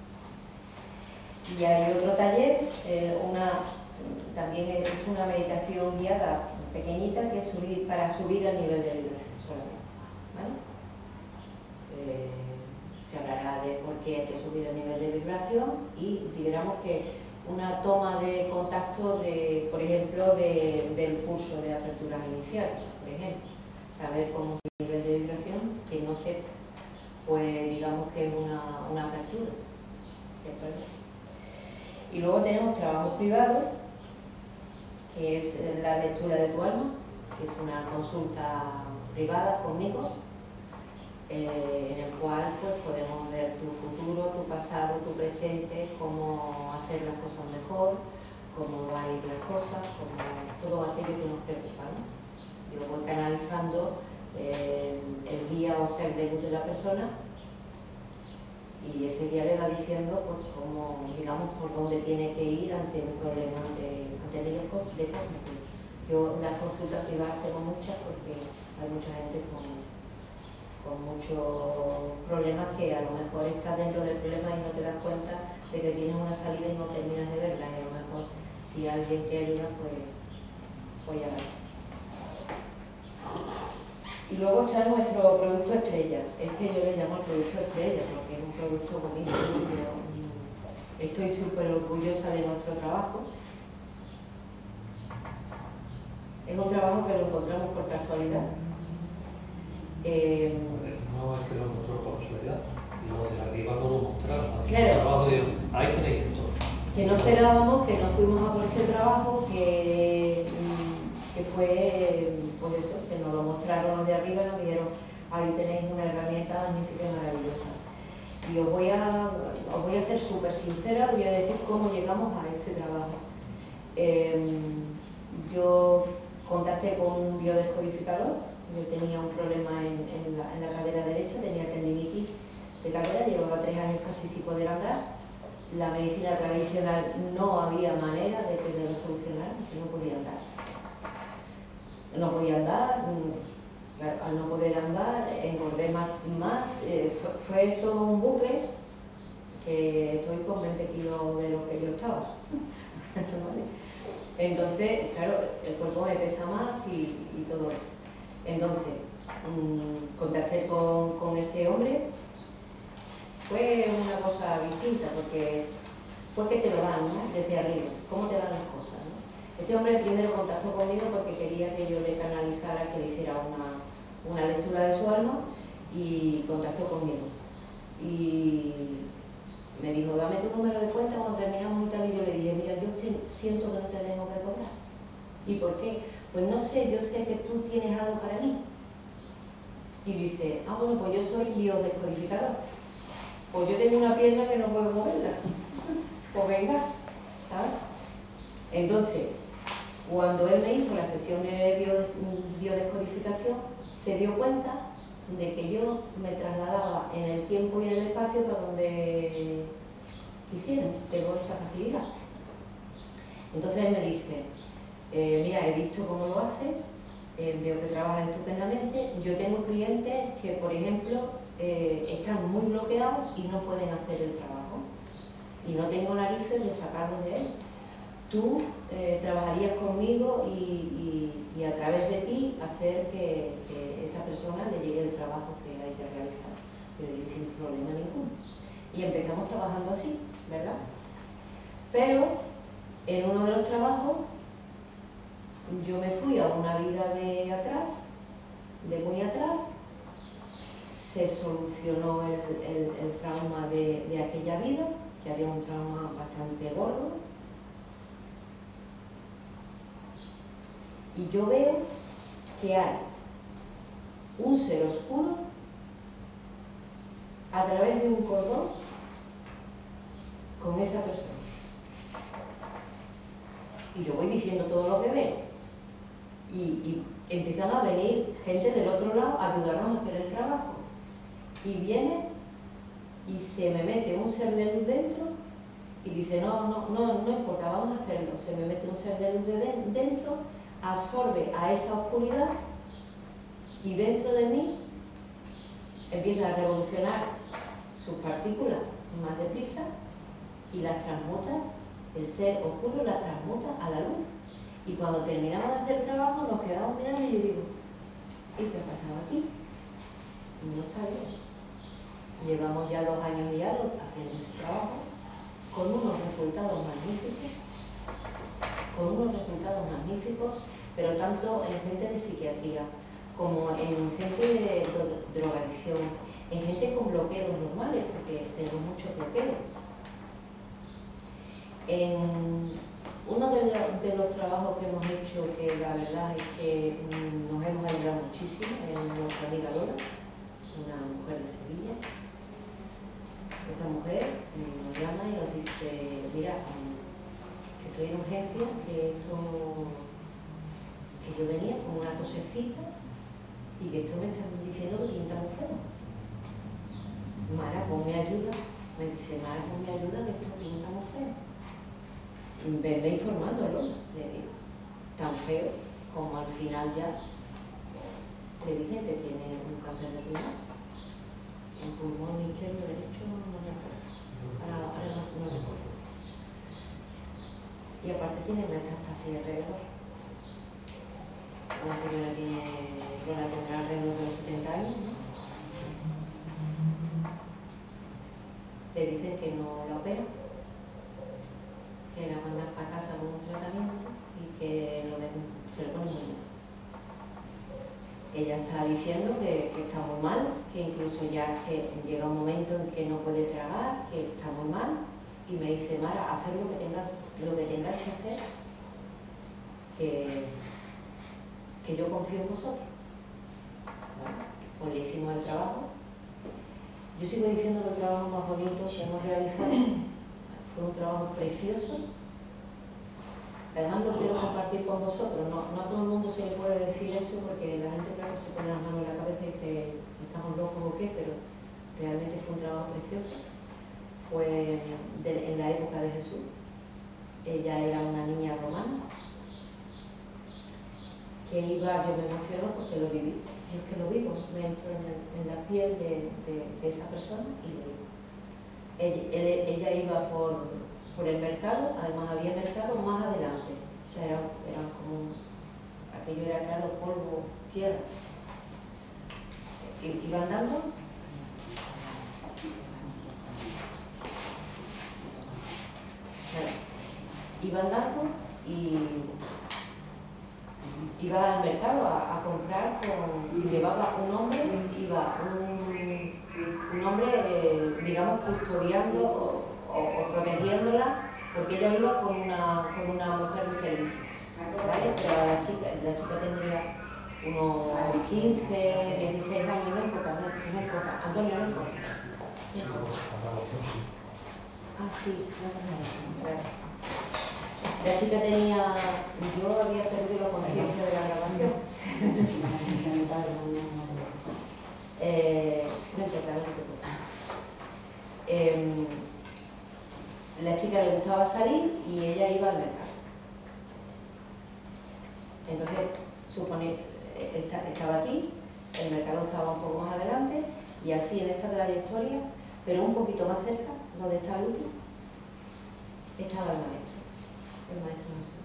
Y hay otro taller, también es una meditación guiada pequeñita que es para subir el nivel de vibración solamente, ¿vale? Se hablará de por qué hay que subir el nivel de vibración y digamos que una toma de contacto por ejemplo, del curso de aperturas iniciales, por ejemplo, saber cómo es el nivel de vibración, que no sepa, pues digamos que es una apertura, ¿de acuerdo? Y luego tenemos trabajos privados, que es la lectura de tu alma, que es una consulta privada conmigo, en el cual pues, podemos ver tu futuro, tu pasado, tu presente, cómo hacer las cosas mejor, cómo van a ir las cosas, todo aquello que nos preocupa, ¿no? Yo voy canalizando el guía o ser de luz de la persona y ese guía le va diciendo pues, cómo, digamos, por dónde tiene que ir ante un problema, ante miles de cosas. Yo las consultas privadas tengo muchas porque hay mucha gente con muchos problemas que a lo mejor estás dentro del problema y no te das cuenta de que tienes una salida y no terminas de verla, y a lo mejor si alguien te ayuda pues ya ves. Y luego está nuestro producto estrella. Es que yo le llamo el producto estrella porque es un producto buenísimo. Estoy súper orgullosa de nuestro trabajo. Es un trabajo que lo encontramos por casualidad. responsabilidad. Y los de arriba no lo mostraron, hacían Claro. el trabajo y dijeron, ahí tenéis esto. Que no esperábamos, que nos fuimos a por ese trabajo, que fue, pues eso, que nos lo mostraron los de arriba y nos dijeron, ahí tenéis una herramienta magnífica y maravillosa. Y os voy a ser súper sincera, os voy a decir cómo llegamos a este trabajo. Yo contacté con un biodescodificador, yo tenía un problema en la cadera derecha, tenía tendinitis de cadera, llevaba 3 años casi sin poder andar. La medicina tradicional no había manera de que me lo solucionara, yo no podía andar. No podía andar, claro, al no poder andar, engordé más, fue todo un bucle, que estoy con 20 kilos de lo que yo estaba. ¿Vale? Entonces, claro, el cuerpo me pesa más y todo eso. Entonces, contacté con este hombre. Fue una cosa distinta porque fue que te lo dan, ¿no? Desde arriba, cómo te dan las cosas, ¿no? Este hombre primero contactó conmigo porque quería que yo le canalizara, que le hiciera una lectura de su alma, y contactó conmigo. Y me dijo, dame tu número de cuenta cuando terminamos y tal, y yo le dije, mira, yo es que siento que no te tengo que cobrar. ¿Y por qué? Pues no sé, yo sé que tú tienes algo para mí. Y dice, ah, bueno, pues yo soy biodescodificador. Pues yo tengo una pierna que no puedo moverla. Pues venga, ¿sabes? Entonces, cuando él me hizo la sesión de biodescodificación, se dio cuenta de que yo me trasladaba en el tiempo y en el espacio para donde quisiera. Tengo esa facilidad. Entonces él me dice, mira, he visto cómo lo hace, veo que trabaja estupendamente. Yo tengo clientes que, por ejemplo, están muy bloqueados y no pueden hacer el trabajo. Y no tengo narices de sacarlos de él. Tú trabajarías conmigo y a través de ti hacer que esa persona le llegue el trabajo que hay que realizar. Yo le dije, sin problema ninguno. Y empezamos trabajando así, ¿verdad? Pero en uno de los trabajos yo me fui a una vida de atrás, de muy atrás. Se solucionó el trauma de aquella vida, que había un trauma bastante gordo. Y yo veo que hay un ser oscuro a través de un cordón con esa persona. Y yo voy diciendo todo lo que veo. Y empiezan a venir gente del otro lado a ayudarnos a hacer el trabajo. Y viene y se me mete un ser de luz dentro y dice, no importa, vamos a hacerlo. Se me mete un ser de luz dentro, absorbe a esa oscuridad y dentro de mí empieza a revolucionar sus partículas más deprisa y las transmuta, el ser oscuro las transmuta a la luz. Y cuando terminamos de hacer el trabajo nos quedamos mirando y yo digo, ¿y qué ha pasado aquí? No sabía. Llevamos ya 2 años y algo haciendo ese trabajo con unos resultados magníficos, pero tanto en gente de psiquiatría como en gente de drogadicción, en gente con bloqueos normales, porque tenemos muchos bloqueos. En uno de los trabajos que hemos hecho, que la verdad es que nos hemos ayudado muchísimo, es nuestra amiga Lola, una mujer de Sevilla. Esta mujer nos llama y nos dice, mira, que estoy en urgencia, que yo venía con una tosecita y que esto me está diciendo que pinta muy feo. Mara, ponme ayuda. Me dice, Mara, ponme ayuda, que esto pinta muy feo. Venme informándolo, le digo, tan feo como al final ya le dije que tiene un cáncer de pulmón. El pulmón izquierdo y derecho no me acuerdo. Ahora no recuerdo. Y aparte tiene metástasis alrededor. La señora tendrá alrededor de los 70 años, ¿no? Le dicen que no la operan, que la mandan para casa con un tratamiento y que se lo ponen muy mal. ella está diciendo que está muy mal, que incluso ya que llega un momento en que no puede tragar, que está muy mal, y me dice, Mara, haced lo que tengáis que hacer, que yo confío en vosotros. Bueno, pues le hicimos el trabajo. Yo sigo diciendo que el trabajo más bonito que hemos realizado fue un trabajo precioso. Además lo quiero compartir con vosotros. No a todo el mundo se le puede decir esto porque la gente, claro, se pone las manos en la cabeza y que estamos locos o qué, pero realmente fue un trabajo precioso. Fue en la época de Jesús. Ella era una niña romana que iba, yo me emociono porque lo viví. Yo es que lo vivo, me entro en la piel de esa persona y lo vivo. Ella iba por el mercado, además había mercado más adelante, o sea, era como, aquello era claro, polvo, tierra. Iba andando, y iba al mercado a comprar, llevaba un hombre, digamos, custodiando o protegiéndola, porque ella iba con una mujer de servicio, ¿vale? Pero la chica tendría unos 15, 16 años, no es poca, Antonio, no es poca. Ah, sí, claro. La chica tenía, yo había perdido la conciencia de la grabación. No importa. La chica le gustaba salir y ella iba al mercado. Entonces, estaba aquí, el mercado estaba un poco más adelante y así en esa trayectoria, pero un poquito más cerca, donde está Lupi, estaba el maestro Jesús.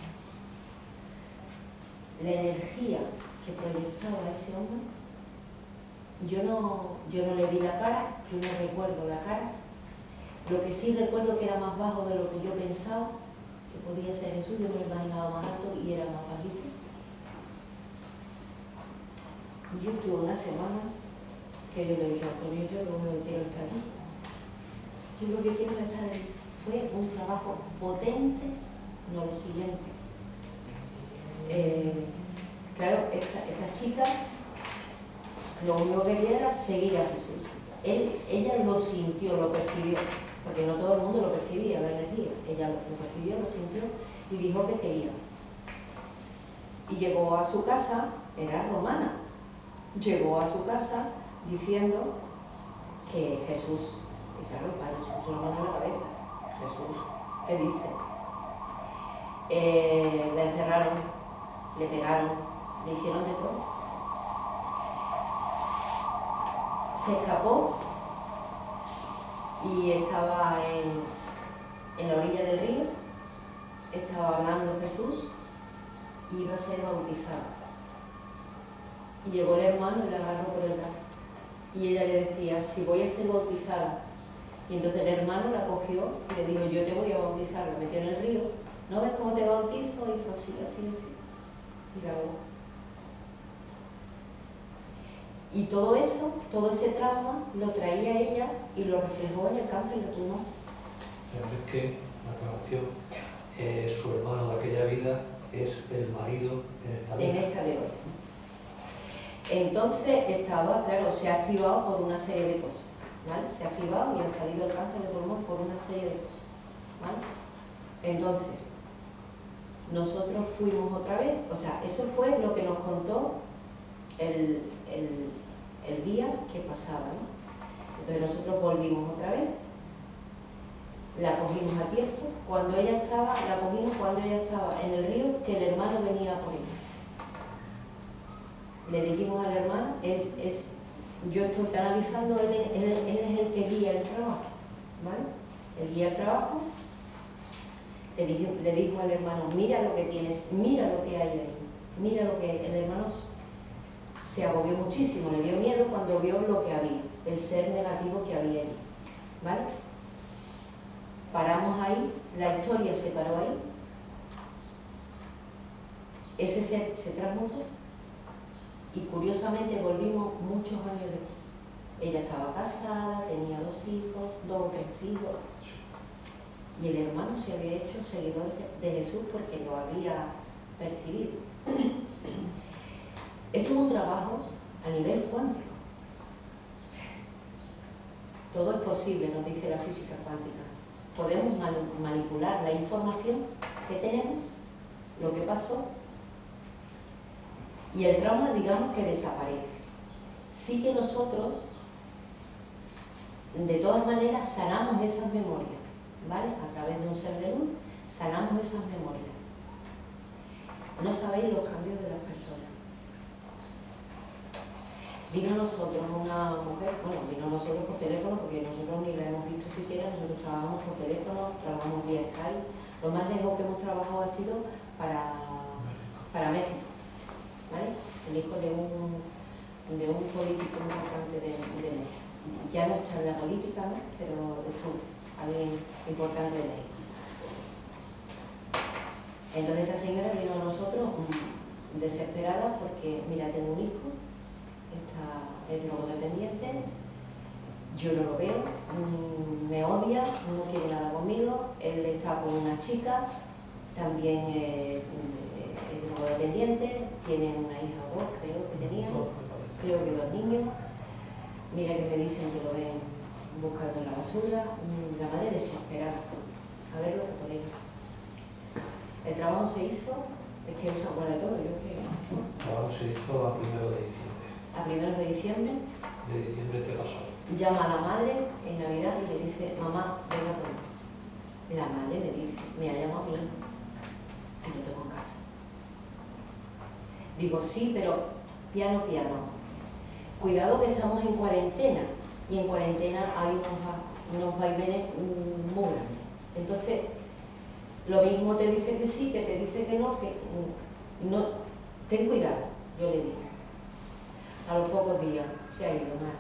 La energía que proyectaba ese hombre, yo no le vi la cara, yo no recuerdo la cara. Lo que sí recuerdo que era más bajo de lo que yo pensaba, que podía ser Jesús, yo me lo imaginaba más alto y era más bajito. Yo estuve una semana que yo le dije a Antonio, yo lo único que quiero es estar allí. Yo lo que quiero es estar ahí. Fue un trabajo potente, no lo siguiente. Claro, esta chica lo único que quería era seguir a Jesús. Ella lo sintió, lo percibió, porque no todo el mundo lo percibía, la energía. Ella lo percibió, lo sintió y dijo que quería. Y llegó a su casa, era romana, llegó a su casa diciendo que Jesús, y claro, el padre se puso la mano en la cabeza. Jesús, ¿qué dice? La encerraron, le pegaron, le hicieron de todo. Se escapó y estaba en la orilla del río, estaba hablando Jesús y iba a ser bautizada. Y llegó el hermano y la agarró por el brazo. Y ella le decía, si voy a ser bautizada. Y entonces el hermano la cogió y le dijo, yo te voy a bautizar. La metió en el río. ¿No ves cómo te bautizo? Hizo así. Y la ahogó. Y todo eso, todo ese trauma, lo traía ella y lo reflejó en el cáncer de pulmón. Pero es que, la aclaración, su hermano de aquella vida es el marido en esta vida. En esta de hoy. Entonces estaba, claro, se ha activado por una serie de cosas, ¿vale? Se ha activado y ha salido el cáncer de pulmón por una serie de cosas, ¿vale? Entonces, nosotros fuimos otra vez, o sea, eso fue lo que nos contó el día que pasaba, ¿no? Entonces nosotros volvimos otra vez, la cogimos a tiempo, la cogimos cuando ella estaba en el río, que el hermano venía por ella. Le dijimos al hermano, yo estoy canalizando, él es el que guía el trabajo, ¿vale? Él guía el trabajo, le dijo al hermano, mira lo que tienes, mira lo que hay ahí, mira lo que el hermano se agobió muchísimo, le dio miedo cuando vio lo que había, el ser negativo que había ahí, ¿vale? Paramos ahí, la historia se paró ahí, ese ser se transmutó y curiosamente volvimos muchos años después. Ella estaba casada, tenía 2 hijos, 2 o 3 hijos, y el hermano se había hecho seguidor de Jesús porque lo había percibido. Esto es un trabajo a nivel cuántico. Todo es posible, nos dice la física cuántica. Podemos manipular la información que tenemos, lo que pasó, y el trauma, digamos, que desaparece. Sí que nosotros, de todas maneras, sanamos esas memorias, ¿vale? A través de un ser de luz, sanamos esas memorias. No sabéis los cambios de las personas. Vino a nosotros una mujer, bueno, vino a nosotros por teléfono, porque nosotros ni la hemos visto siquiera, nosotros trabajamos por teléfono, trabajamos vía Skype. Lo más lejos que hemos trabajado ha sido para México, ¿vale? El hijo de un político importante de México. Ya no está en la política, ¿no? Pero estuvo alguien importante de México. Entonces esta señora vino a nosotros desesperada porque, mira, tengo un hijo, es drogodependiente, yo no lo veo, me odia, no quiere nada conmigo, él está con una chica, también es drogodependiente, tiene una hija o 2, creo que tenía, creo que 2 niños. Mira que me dicen que lo ven buscando en la basura, la madre desesperada, a ver lo que podéis. El trabajo se hizo, es que él se acuerda de todo, yo que no. El trabajo se hizo a 1 de diciembre. A 1 de diciembre. De diciembre este pasado. Llama a la madre en Navidad y le dice, mamá, venga por mí. La madre me dice, me ha llamado a mí y lo tengo en casa. Digo, sí, pero piano, piano. Cuidado que estamos en cuarentena y en cuarentena hay unos vaivenes muy grandes. Entonces, lo mismo te dice que sí, que te dice que no, ten cuidado, yo le digo. A los pocos días se ha ido mal.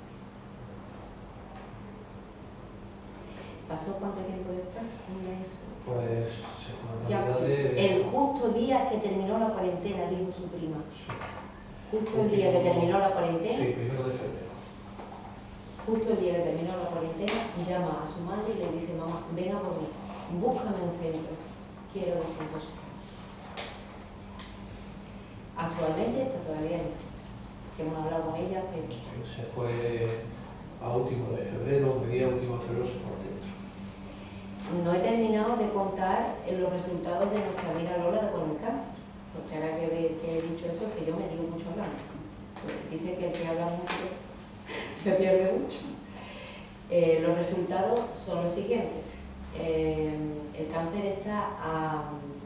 ¿Pasó cuánto tiempo después? Pues se fue Ya, a Navidad de... el justo día que terminó la cuarentena, dijo su prima. Sí. Justo el día que terminó la cuarentena. Sí, 1 de febrero. Justo el día que terminó la cuarentena, llama a su madre y le dice, mamá, venga por mí, búscame un centro, quiero desintoxicar. Actualmente está todavía en el centro, que hemos hablado con ella, pero... Se fue a último de febrero, último de febrero se fue al centro. No he terminado de contar los resultados de nuestra amiga Lola con el cáncer, porque ahora que he dicho eso, es que yo me digo mucho hablando. Dice que el que habla mucho se pierde mucho. Los resultados son los siguientes. El cáncer está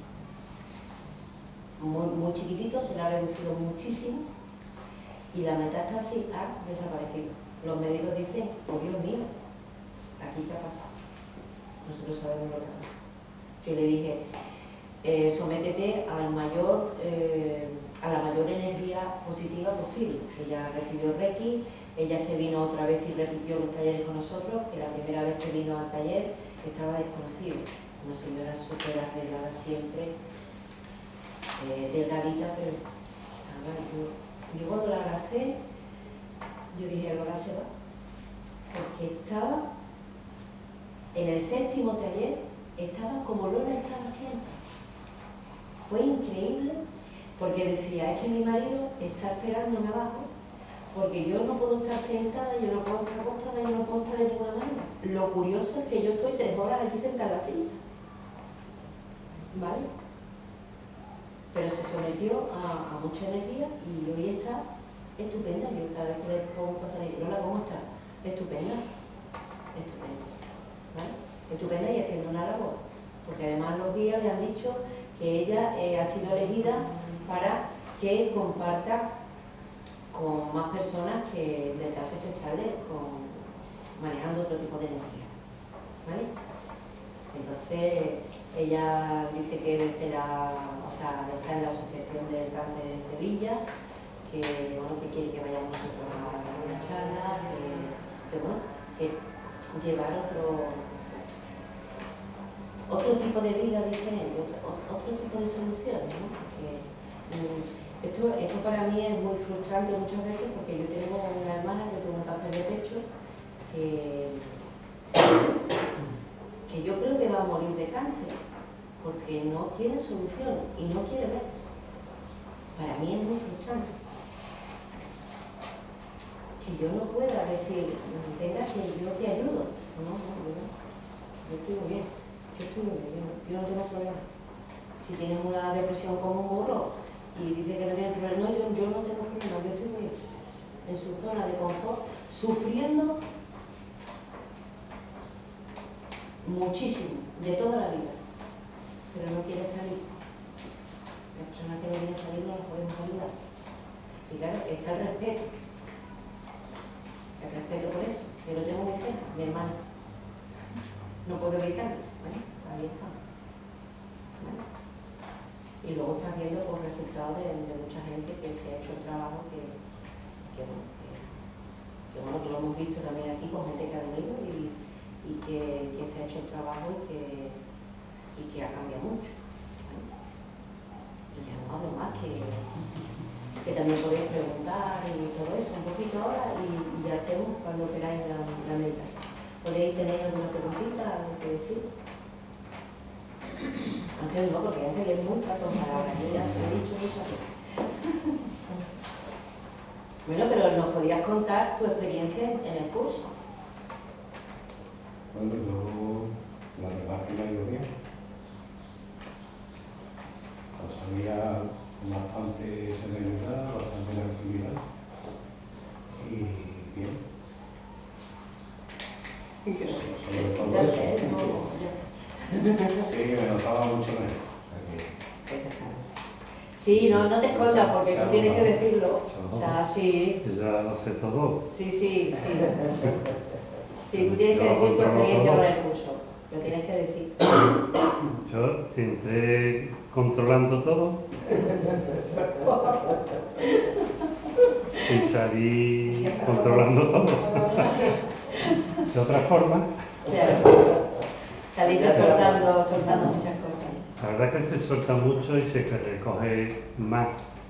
muy chiquitito, se le ha reducido muchísimo y la metástasis ha desaparecido. Los médicos dicen, oh Dios mío, ¿aquí qué ha pasado? Nosotros sabemos lo que ha pasado. Yo le dije, sométete a la mayor energía positiva posible. Ella recibió Reiki, ella se vino otra vez y repitió los talleres con nosotros, que la primera vez que vino al taller estaba desconocido. Una señora súper arreglada siempre, delgadita, pero yo cuando la abracé, yo dije, ahora se va, porque estaba en el 7º taller, estaba como Lola estaba siempre. Fue increíble, porque decía, es que mi marido está esperándome abajo, porque yo no puedo estar sentada, yo no puedo estar acostada, yo no puedo estar de ninguna manera. Lo curioso es que yo estoy 3 horas aquí sentada en la silla, ¿vale? Pero se sometió a mucha energía y hoy está estupenda. Yo cada vez que le pongo pasar y Lola, ¿cómo está? Estupenda, estupenda, ¿vale? Estupenda y haciendo una labor, porque además los guías le han dicho que ella ha sido elegida para que comparta con más personas que desde hace se sale manejando otro tipo de energía, ¿vale? Entonces ella dice que desde está en la Asociación del Cáncer en Sevilla, que quiere que vayamos nosotros a dar una charla, que llevar otro tipo de vida diferente, otro tipo de soluciones, ¿no? Porque Esto para mí es muy frustrante muchas veces porque yo tengo una hermana que tuvo un cáncer de pecho que yo creo que va a morir de cáncer porque no tiene solución y no quiere ver. Para mí es muy frustrante. Que yo no pueda decir, venga, que yo te ayudo. No, yo estoy muy bien. Yo no tengo problema. Si tienes una depresión como un burro y dice que no tiene problema, no, yo no tengo problema, yo estoy muy bien. En su zona de confort, sufriendo muchísimo, de toda la vida, pero no quiere salir. La persona que no quiere salir no la podemos ayudar. Y claro, está el respeto por eso. Yo lo tengo muy cerca, mi hermana. No puedo evitarlo, ¿vale? Ahí está. ¿Vale? Y luego estás viendo por resultados de mucha gente que se ha hecho el trabajo que lo hemos visto también aquí con gente que ha venido y que se ha hecho el trabajo y que ha cambiado mucho. ¿Vale? Y ya no hablo más que también podéis preguntar y todo eso un poquito ahora y ya hacemos cuando queráis la meta. ¿Podéis tener alguna preguntita, algo que decir? Ángel no, porque Ángel es muy fácil con palabras, yo ya se lo he dicho muchas veces. Bueno, pero nos podías contar tu experiencia en el curso. Bueno, yo la verdad que me ha ido bien. Pues había bastante serenidad, bastante tranquilidad y bien. Sobre todo eso. Sí, me notaba mucho menos. Sí, no te escondas porque tú tienes que decirlo. O sea, sí. Ya lo sé todo. Sí. Sí, tú tienes que decir tu experiencia con el curso. Lo tienes que decir. Yo entré controlando todo y salí controlando todo. De otra forma. Claro. Saliste soltando muchas cosas. La verdad es que se suelta mucho y se recoge más.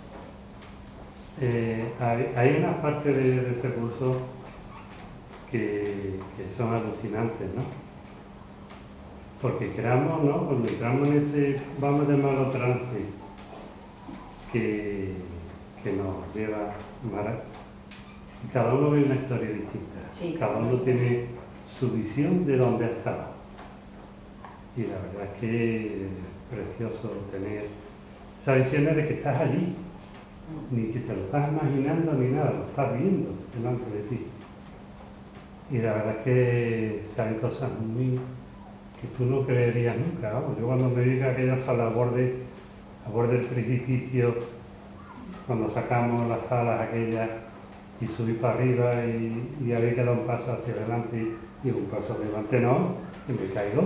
Hay una parte de ese curso que son alucinantes, ¿no? Porque creamos, ¿no? Cuando entramos en ese, vamos a llamarlo trance, que nos lleva y cada uno ve una historia distinta. Sí, cada uno tiene su visión de dónde ha estado. Y la verdad es que es precioso tener esa visión de que estás allí, ni que te lo estás imaginando ni nada, lo estás viendo delante de ti. Y la verdad es que salen cosas muy que tú no creerías nunca. Vamos, yo cuando me vi aquella sala a borde del precipicio, cuando sacamos las salas aquellas y subí para arriba y había que dar un paso hacia adelante y un paso adelante no, y me caigo.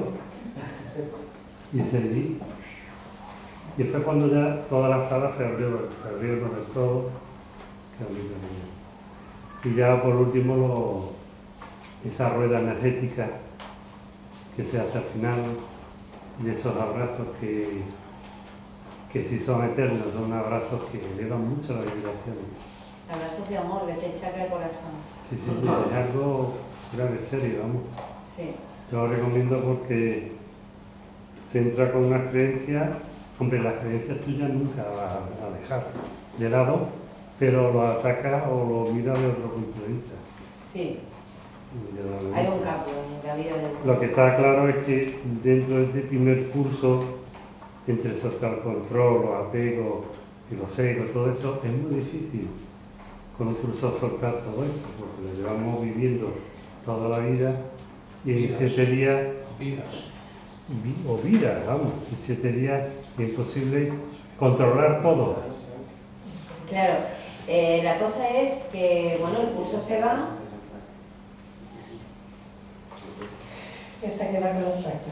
Y seguí. Y fue cuando ya toda la sala se abrió con el todo. Y ya por último esa rueda energética que se hace al final, y esos abrazos que si son eternos, son abrazos que elevan mucho la vibración. Abrazos de amor, que te chakra el corazón. Sí, es algo grave, serio, vamos. Sí. Yo lo recomiendo porque se entra con unas creencias, hombre, las creencias tuyas nunca vas a dejar de lado, pero lo atacas o lo miras de otro punto de vista. Sí. Hay un cambio en la vida del mundo. Lo que está claro es que dentro de este primer curso, entre soltar el control, los apegos y los egos, todo eso, es muy difícil con un curso soltar todo esto, porque lo llevamos viviendo toda la vida y en 7 días... Vidas, vamos, en 7 días es imposible controlar todo. Claro, la cosa es que, bueno, el curso se va. Esa que va con las chakras.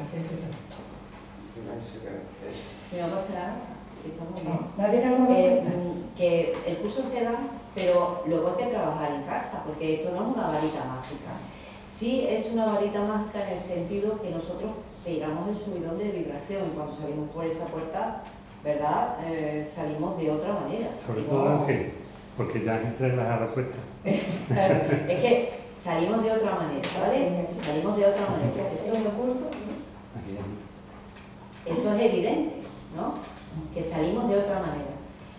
Si no pasa nada, si estamos bien. ¿Nadie tiene alguna pregunta? Que el curso se da, pero luego hay que trabajar en casa, porque esto no es una varita mágica. Sí es una varita mágica en el sentido que nosotros pegamos el subidón de vibración y cuando salimos por esa puerta ¿verdad? Salimos de otra manera. Sobre Salimos- todo Ángel, porque ya entre las a la cuesta. Claro, es que salimos de otra manera, ¿vale? Salimos de otra manera. Eso es evidente, ¿no? Que salimos de otra manera.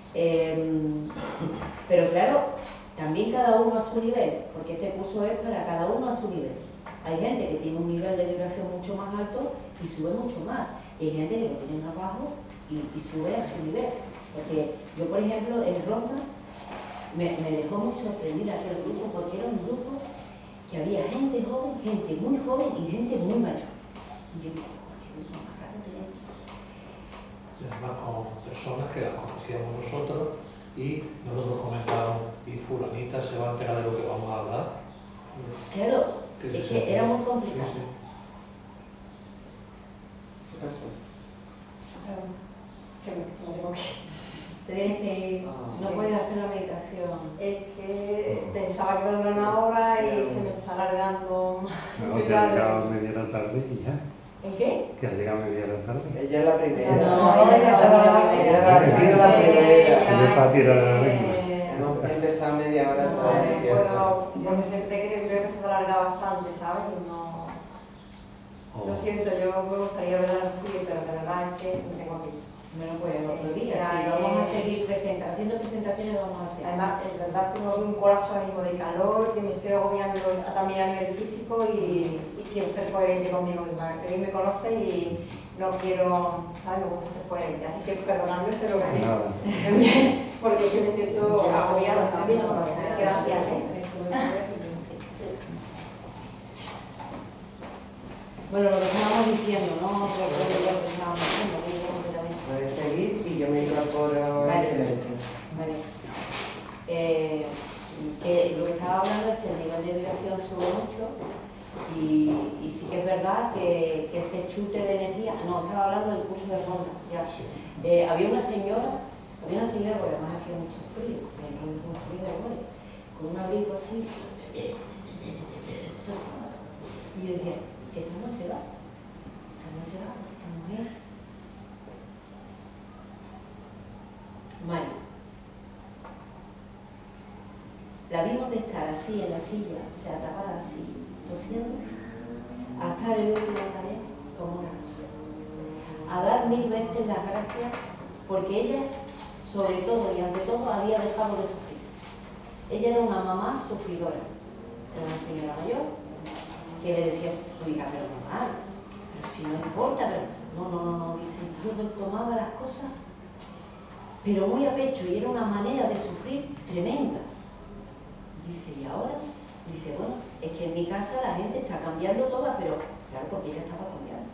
Pero claro, también cada uno a su nivel, porque este curso es para cada uno a su nivel. Hay gente que tiene un nivel de vibración mucho más alto y sube mucho más. Y hay gente que lo tiene más bajo y sube a su nivel. Porque yo, por ejemplo, en Ronda me dejó muy sorprendida aquel grupo, porque era un grupo que había gente joven, gente muy joven y gente muy mayor. Y yo dije, "Oh, qué grupo más raro tenéis". Y además con personas que las conocíamos nosotros y nosotros comentábamos, y fulanita se va a enterar de lo que vamos a hablar. Claro, Que es se que siente- era muy Sí, complicado. sí. ¿Qué pasa? Que me tengo que ir. Te tienes que ir, no Sí. puedes hacer la meditación. Es que pensaba que iba a durar una hora y se me está alargando más. No, Estoy que ya ha llegado a de- media de la tarde y ya. ¿El qué? Que ha llegado a media de la tarde. Ella es la primera. No, ella estaba en Ella la ha sido la primera. Ella para tirar la Hemos empezado media hora atrás, Vale, es cierto. puedo, porque siempre que veo que se me alarga bastante, ¿sabes? Y no... Lo siento, yo me gustaría ver la fui, pero la verdad es que me tengo que ir. Bueno, pues otro día, Ya, si vamos a seguir haciendo presentaciones, vamos a hacer. Además, en verdad tengo un colapso ahora mismo de calor, que me estoy agobiando también a nivel físico y quiero ser coherente conmigo misma. Él me conoce y no quiero, ¿sabes? Me gusta ser coherente. Así que perdonadme, pero Nada. porque es que me siento agobiada también. Gracias, Bueno, lo que estábamos diciendo, ¿no? Recuerdo lo que estábamos diciendo, que yo completamente. Puedes seguir y yo me incorporo en Vale. silencio. Vale. Que lo que estaba hablando es que el nivel de vibración sube mucho y sí que es verdad que ese chute de energía. No, estaba hablando del curso de Ronda. Ya. Había una señora, porque además hacía mucho frío, un frío de muerte, con un abrigo así. Entonces, y yo decía, esta no se va, esta mujer. Mario. La vimos de estar así en la silla, se tapada así, tosiendo, a estar el último taller como una rosa. A dar 1000 veces las gracias porque ella, sobre todo y ante todo, había dejado de sufrir. Ella era una mamá sufridora, era una señora mayor que le decía a su hija, pero mamá, pero si no importa, pero no, dice, yo tomaba las cosas, pero muy a pecho y era una manera de sufrir tremenda. Dice, ¿y ahora? Dice, bueno, es que en mi casa la gente está cambiando toda, pero claro, porque ella estaba cambiando.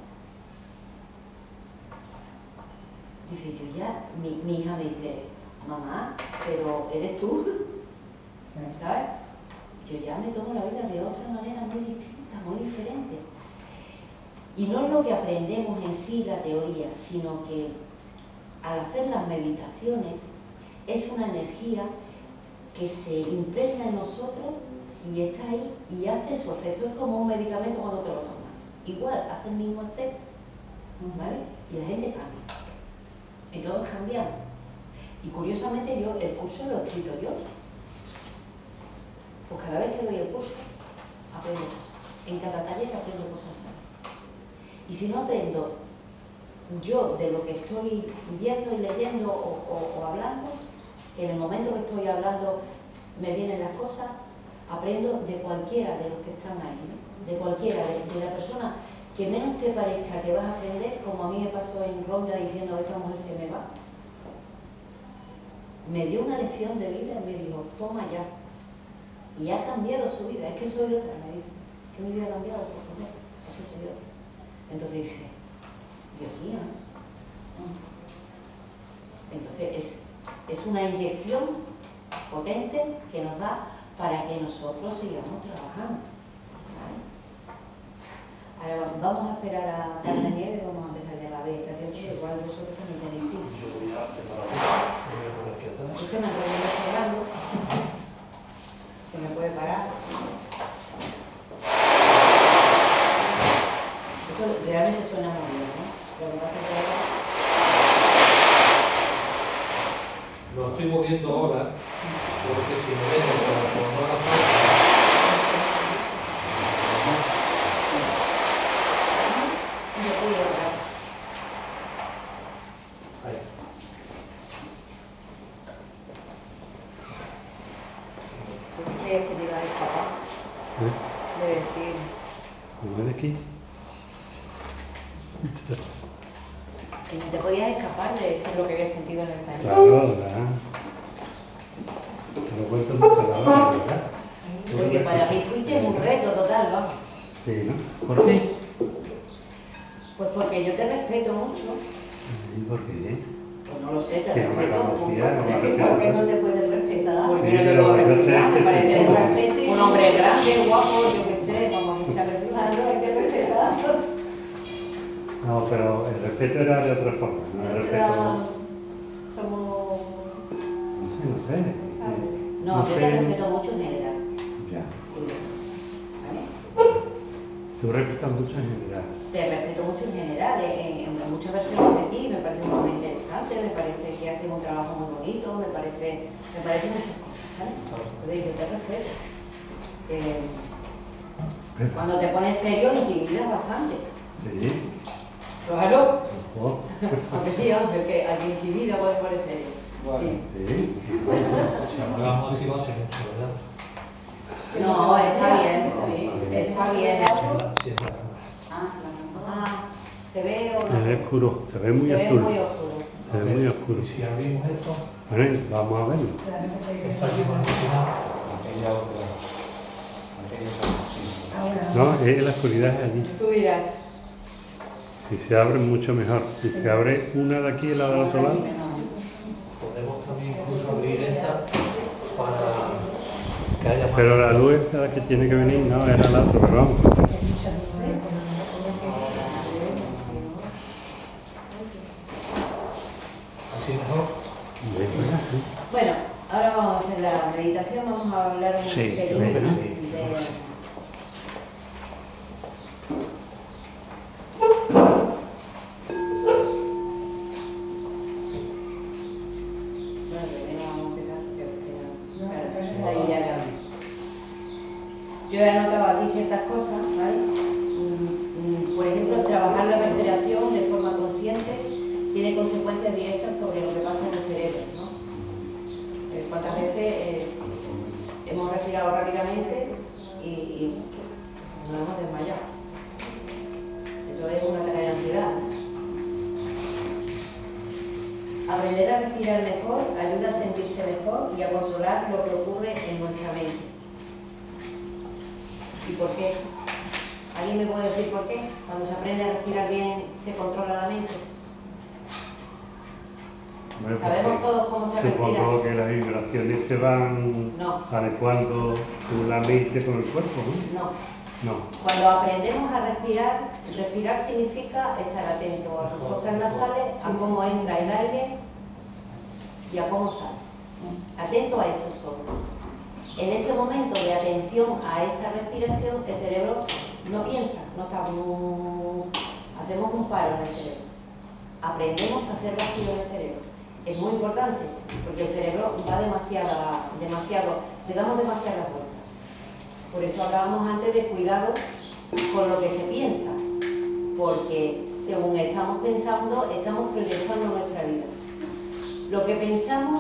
Dice, yo ya, mi hija me dice, mamá, pero eres tú, ¿sabes? Yo ya me tomo la vida de otra manera muy distinta, muy diferente. Y no es lo que aprendemos en sí la teoría, sino que al hacer las meditaciones es una energía que se impregna en nosotros y está ahí y hace su efecto. Es como un medicamento cuando te lo tomas. Igual, hace el mismo efecto, ¿vale? Y la gente cambia. Y todos cambiamos. Y curiosamente yo el curso lo he escrito yo. Pues cada vez que doy el curso, aprendo cosas. En cada taller aprendo cosas nuevas. Y si no aprendo yo de lo que estoy viendo y leyendo o hablando, que en el momento que estoy hablando me vienen las cosas, aprendo de cualquiera de los que están ahí, ¿no? De cualquiera, de la persona que menos te parezca que vas a aprender, como a mí me pasó en Ronda diciendo, esta mujer se me va. Me dio una lección de vida y me dijo, toma ya. Y ha cambiado su vida, es que soy otra, me dice, que mi vida ha cambiado por completo, es que soy otra. Entonces dije, Dios mío, ¿no? Entonces es una inyección potente que nos da para que nosotros sigamos trabajando, ¿vale? Ahora vamos a esperar a Daniel y vamos a empezar de la meditación, porque igual vosotros también tenéis tiempo. Yo voy a preparar voy a poner aquí atrás. Es que me enrollo hablando. Se me puede parar. Eso realmente suena muy bien, ¿no? Lo que pasa es que ahora crees que te ibas a escapar de decir? ¿Cómo es de aquí? Que no te podías escapar de decir lo que habías sentido en el taller. Claro, ¿verdad? Te lo cuento mucho la hora, ¿verdad? Porque para mí fuiste un reto total, vamos. Sí, ¿no? ¿Por qué? Pues porque yo te respeto mucho. ¿Y por qué? Pues no lo sé, te Sí, no me respeto mucho. conocía, no me ¿Por respeto. qué no te puedes respetar? Porque Sí, no te pero puedo yo sé respetar, me que parece sí. un hombre grande, guapo, yo qué sé, como mucha respetar. Claro, hay que respetar. No, pero el respeto era de otra forma, ¿no? El respeto, Era como... no sé. No, yo te respeto mucho en general. Ya. ¿Vale? Tú respetas mucho en general. Te respeto mucho en general, en muchas versiones de ti, me parece un hombre interesante, me parece que haces un trabajo muy bonito, me parece muchas cosas, ¿vale? Entonces yo te respeto. Cuando te pones serio, intimidas bastante. Sí. Claro, Ojo. aunque sí, aunque que al que intimida puede poner serio. Sí. Sí. Si hablamos así va a ser mucho, ¿verdad? No, está bien, está bien. Sí, es verdad. Ah, se ve o Se ve no. oscuro, se ve muy Se ve azul. muy oscuro. Se ve muy oscuro. Y si abrimos esto, Bueno, vamos a verlo. está aquí más iluminado. Aquella otra. Aquella otra. No, la oscuridad es allí. Tú dirás, Si se abre mucho mejor. Si se abre una de aquí y la del otro lado. Podemos también incluso abrir esta para que haya más. Pero la luz esta que tiene que venir no era la otra, pero vamos. Así mejor. bueno, ahora vamos a hacer la meditación, vamos a hablar un Sí, pelín venga. de... Bueno, primero vamos a empezar, porque ahí ya... Yo he anotado aquí ciertas cosas, ¿vale? Por ejemplo, trabajar la respiración de forma consciente tiene consecuencias directas sobre lo que pasa en el cerebro, ¿no? ¿Cuántas veces hemos respirado rápidamente y nos hemos desmayado? Eso es una tarea de ansiedad. Aprender a respirar mejor ayuda a sentirse mejor y a controlar lo que ocurre en nuestra mente. ¿Y por qué? ¿Alguien me puede decir por qué? Cuando se aprende a respirar bien, ¿se controla la mente? Bueno, ¿Sabemos porque todos cómo se respira? supongo que las vibraciones se van No. adecuando con la mente con el cuerpo, ¿no? No. No. Cuando aprendemos a respirar, respirar significa estar atento a tus fosas nasales, a cómo entra el aire y a cómo sale. Atento a eso solo. En ese momento de atención a esa respiración, el cerebro no piensa, no está como... Hacemos un paro en el cerebro. Aprendemos a hacer vacío en el cerebro. Es muy importante, porque el cerebro va demasiado, le damos demasiadas vueltas. Por eso hablábamos antes de cuidado con lo que se piensa, porque según estamos pensando, estamos proyectando nuestra vida. Lo que pensamos,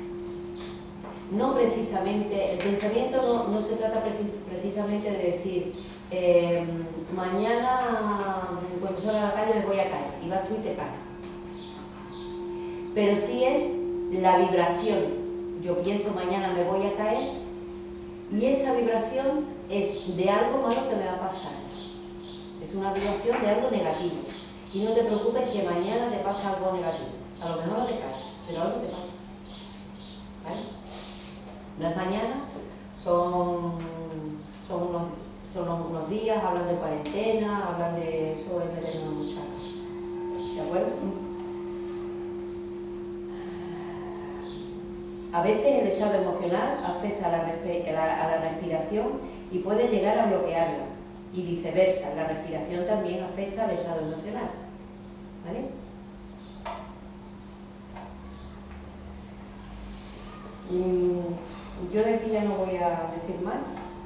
no precisamente, el pensamiento no se trata precisamente de decir mañana cuando salga a la calle me voy a caer, y vas tú y te caes. Pero sí es la vibración. Yo pienso mañana me voy a caer y esa vibración es de algo malo que me va a pasar. Es una vibración de algo negativo. Y no te preocupes que mañana te pasa algo negativo. A lo mejor no te caes, pero algo te pasa. ¿Vale? No es mañana, son unos días, hablan de cuarentena, hablan de eso, es meternos muchas cosas. ¿De acuerdo? A veces el estado emocional afecta a la respiración y puede llegar a bloquearla. Y viceversa, la respiración también afecta al estado emocional. ¿Vale? Yo de aquí ya no voy a decir más.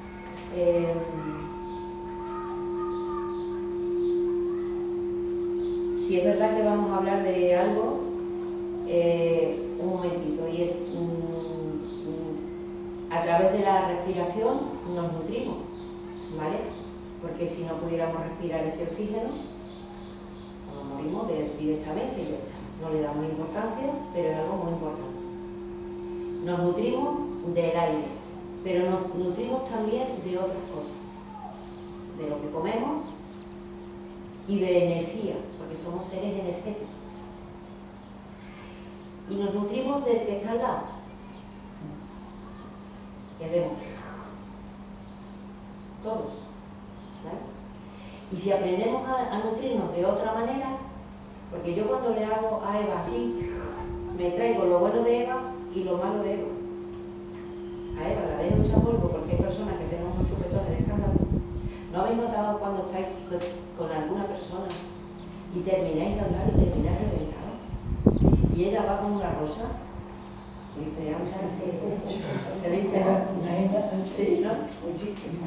Si es verdad que vamos a hablar de algo, un momentito, y es A través de la respiración nos nutrimos, ¿vale? Porque si no pudiéramos respirar ese oxígeno, nos morimos directamente y ya está. No le damos importancia, pero es algo muy importante. Nos nutrimos del aire, pero nos nutrimos también de otras cosas, de lo que comemos y de energía, porque somos seres energéticos. Y nos nutrimos del que está al lado, que vemos, todos, ¿vale? Y si aprendemos a nutrirnos de otra manera, porque yo cuando le hago a Eva así, me traigo lo bueno de Eva y lo malo de Eva. A Eva la dejo hecha polvo porque hay personas que pegan unos chupetones de escándalo. ¿No habéis notado cuando estáis con alguna persona y termináis de hablar y termináis de reventado? Y ella va con una rosa y dice, ¿te viste? Sí, ¿no? Muchísimo.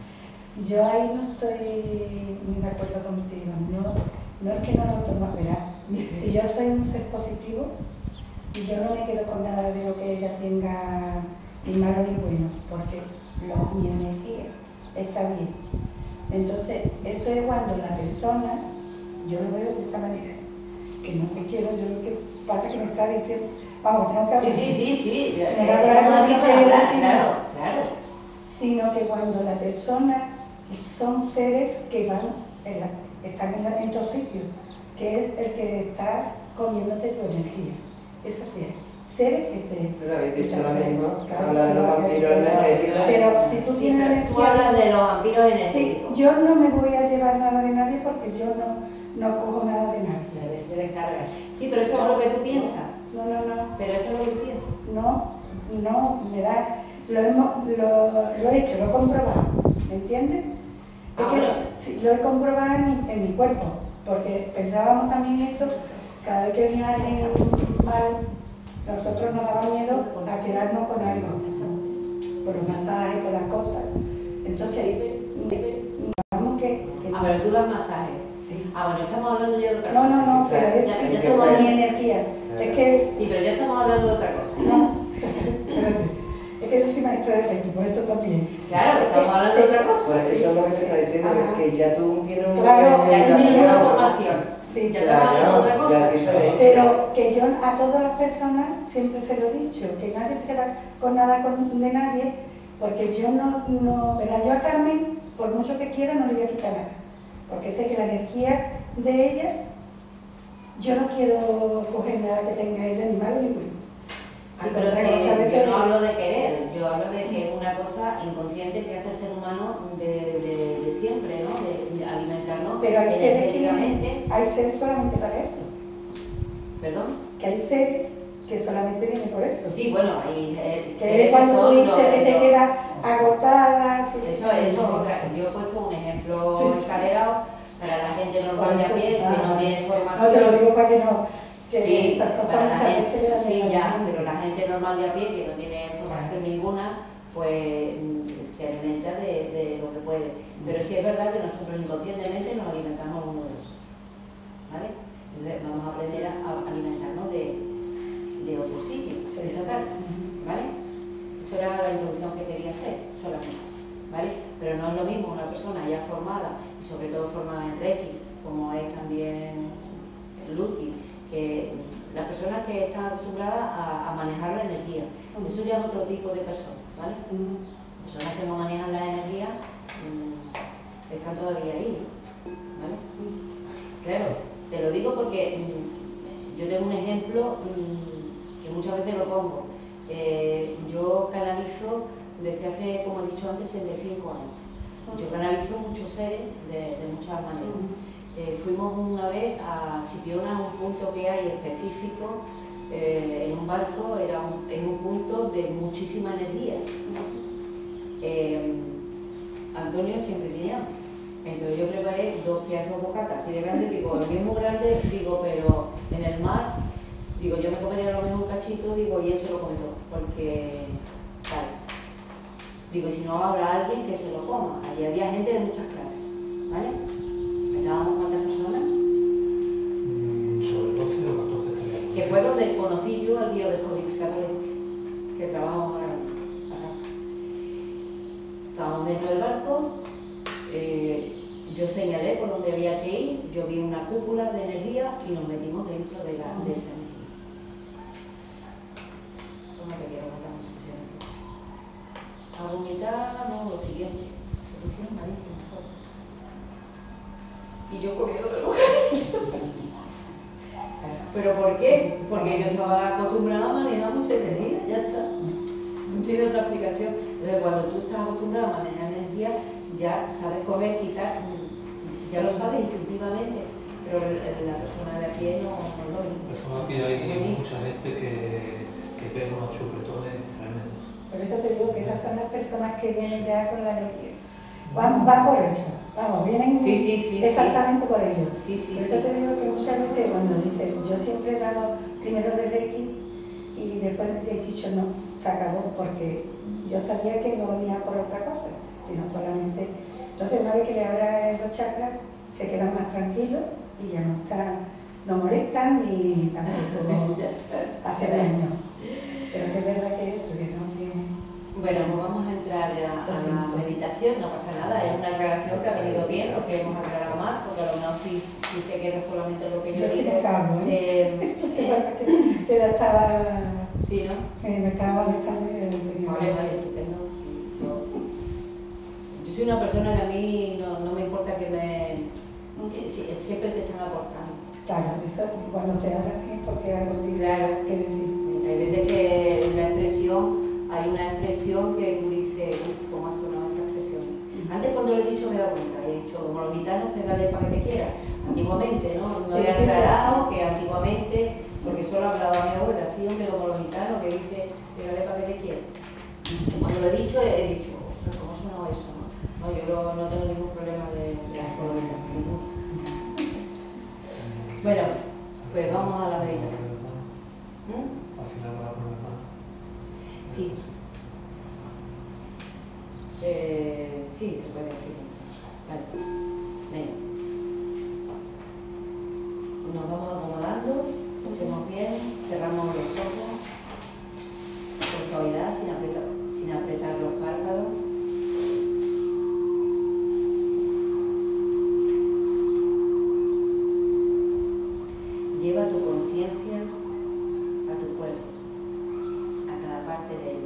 Yo ahí no estoy muy de acuerdo contigo. No es que no lo tomo, verás. Si yo soy un ser positivo, yo no me quedo con nada de lo que ella tenga, ni malo ni bueno, porque mi energía está bien. Entonces, eso es cuando la persona, yo lo veo de esta manera, que no me quiero, yo lo que pasa es que me está diciendo, vamos, tengo que hablar. Sí. Me va a traer Estamos aquí una para hablar, claro. claro. Sino que cuando la persona son seres que están en tu sitio, que es el que está comiéndote tu energía. Eso sí es. Seres que te... Pero habéis dicho lo mismo, Claro, habla de los vampiros energéticos. Pero si tú Sí, tienes pero tú hablas de los vampiros Sí, energéticos. yo no me voy a llevar nada de nadie porque yo no cojo nada de nadie. Se descarga. Sí, pero eso es lo que tú piensas. No. Pero eso es lo que tú piensas. No, me da... Lo he hecho, lo he comprobado, ¿me entiendes? Es que Bueno. sí, lo he comprobado en mi cuerpo, porque pensábamos también eso, cada vez que venía alguien mal, nosotros nos daba miedo a quedarnos con algo, por los masajes, por las cosas. Entonces, vamos que... Pero tú das masaje. Sí. Bueno, estamos hablando ya de otra cosa. No, pero Ya es estamos mi hablando- energía. Es que... Sí, pero ya estamos hablando de otra cosa. No, espérate. Es que yo soy maestra de reiki, por eso también. Claro, estamos hablando de otra cosa. Pues eso es lo que te está diciendo, Ajá. que ya tú tienes un... Claro, Ya tú tienes una Claro. formación. Sí, Ya estamos hablando de otra Claro, cosa. ya es diferente. pero que yo a todas las personas siempre se lo he dicho, que nadie se queda con nada de nadie, porque yo ¿verdad? Yo a Carmen, por mucho que quiera, no le voy a quitar nada, porque sé que la energía de ella, yo no quiero coger nada que tenga ella, ni malo ni bueno. Sí, Al pero contrario, sí, ¿sabes yo qué? no hablo de querer, yo hablo de que es una cosa inconsciente que hace el ser humano de siempre, ¿no? De alimentarnos Pero hay energéticamente. hay seres solamente para eso, ¿Perdón? que hay seres que solamente vienen por eso. Sí, bueno, hay Que seres es cuando tú son dices que te los- quedas agotada. Eso es otra. Yo he puesto un ejemplo Sí. exagerado para la gente normal de a pie que no tiene formación. No te lo digo para que no. Que Sí, estas cosas para la muchas gente, veces sí, las ya, dan. pero la gente normal de a pie que no tiene formación ninguna, pues se alimenta de lo que puede. Pero sí es verdad que nosotros inconscientemente nos alimentamos uno de los otros, ¿vale? Entonces vamos a aprender a alimentarnos de otro sitio, de esa parte, ¿vale? Eso era la introducción que quería hacer solamente, ¿vale? Pero no es lo mismo una persona ya formada, y sobre todo formada en Reiki, como es también Luti, que las personas que están acostumbradas a manejar la energía, eso ya es otro tipo de personas, ¿vale? Personas que no manejan la energía están todavía ahí, ¿vale? Claro, te lo digo porque yo tengo un ejemplo que muchas veces lo pongo. Yo canalizo desde hace, como he dicho antes, 35 años. Yo canalizo muchos seres de muchas maneras. Fuimos una vez a Chipiona, un punto que hay específico en un barco, es un punto de muchísima energía. Antonio siempre tenía. Entonces yo preparé 2 pedazos de bocatas así de grandes, digo, el mismo grande, digo, pero en el mar, digo, yo me comeré a lo mejor un cachito, digo, y él se lo come todo, porque, vale. Digo, si no habrá alguien que se lo coma. Allí había gente de muchas clases, ¿vale? ¿Estábamos cuántas personas? Sobre 12 o 14 estaríamos. Que fue donde conocí yo al biodescodificador este, que trabajamos ahora acá. Estábamos dentro del barco, yo señalé por dónde había que ir, yo vi una cúpula de energía y nos metimos dentro de esa energía. ¿Cómo te quiero contar mi suficiente? A vomitar, no, lo siguiente. Lo hicieron malísimo todo. Y yo comiendo de lo ¿Pero por qué? Porque yo estaba acostumbrada a manejar mucha energía, ya está. No tiene otra explicación. Entonces, cuando tú estás acostumbrado a manejar energía, ya sabes coger, quitar, ya lo sabes instintivamente, pero la persona de a pie no lo mismo. La persona a pie hay mucha gente que pega unos chupetones tremendos. Por eso te digo que esas son las personas que vienen ya con la energía. Van por eso, vamos, vienen Sí, exactamente por ello. Sí, Por eso te digo que muchas veces cuando dicen, yo siempre he dado primero de Reiki y después he dicho no, se acabó, porque yo sabía que no venía por otra cosa, sino solamente. Entonces una vez que le abran los chakras, se quedan más tranquilos y ya no molestan ni tampoco hacen daño. Pero que es verdad que eso, que no tiene. Bueno, pues vamos a entrar a la meditación, no pasa nada, es una aclaración que ha venido bien, porque hemos aclarado más, porque a lo mejor si se queda solamente lo que yo digo, que ya estaba. Sí, ¿no? Me estaba molestando y el Vale, estupendo. Yo soy una persona que a mí no me importa siempre te están aportando. Claro, eso, cuando se habla así es porque hay algo que decir. Hay veces que hay una expresión que tú dices, ¿cómo ha sonado esa expresión? Antes cuando lo he dicho me he dado cuenta, he dicho, como los gitanos, pégale para que te quiera. Antiguamente, ¿no? No había aclarado que antiguamente, porque solo hablaba mi abuela, así hombre, como los gitanos, que dice, pégale para que te quiera. Cuando lo he dicho, ostras, ¿cómo ha sonado eso? No, yo no tengo ningún problema de las coloritas, ninguno. Bueno, pues vamos a la meditación. Al final va a poner más. Sí. Sí, se puede decir. Vale. Venga. Nos vamos acomodando, escuchemos bien, cerramos los ojos con suavidad, sin apretar los párpados. Lleva tu conciencia a tu cuerpo, a cada parte de él.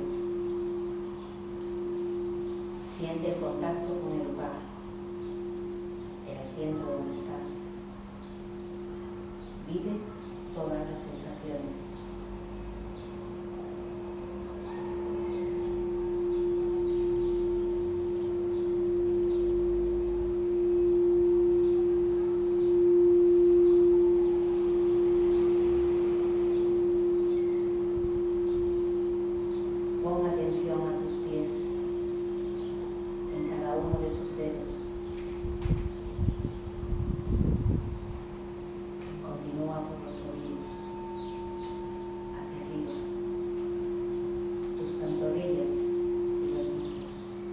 Siente el contacto con el lugar, el asiento donde estás. Vive todas las sensaciones. Pon atención a tus pies, en cada uno de sus dedos. Continúa por los tobillos, hacia arriba, tus pantorrillas y los muslos.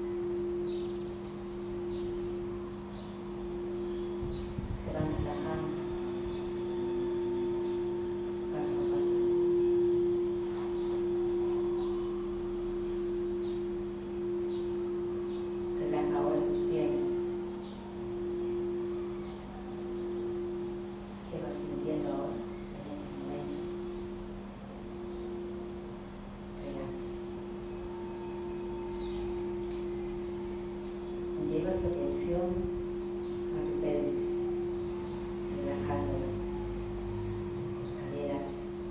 Se van relajando paso a paso. Relaja ahora tus piernas. ¿Qué vas sintiendo ahora, en este momento? Relax. Lleva tu atención a tu pelvis, relajándola, tus caderas,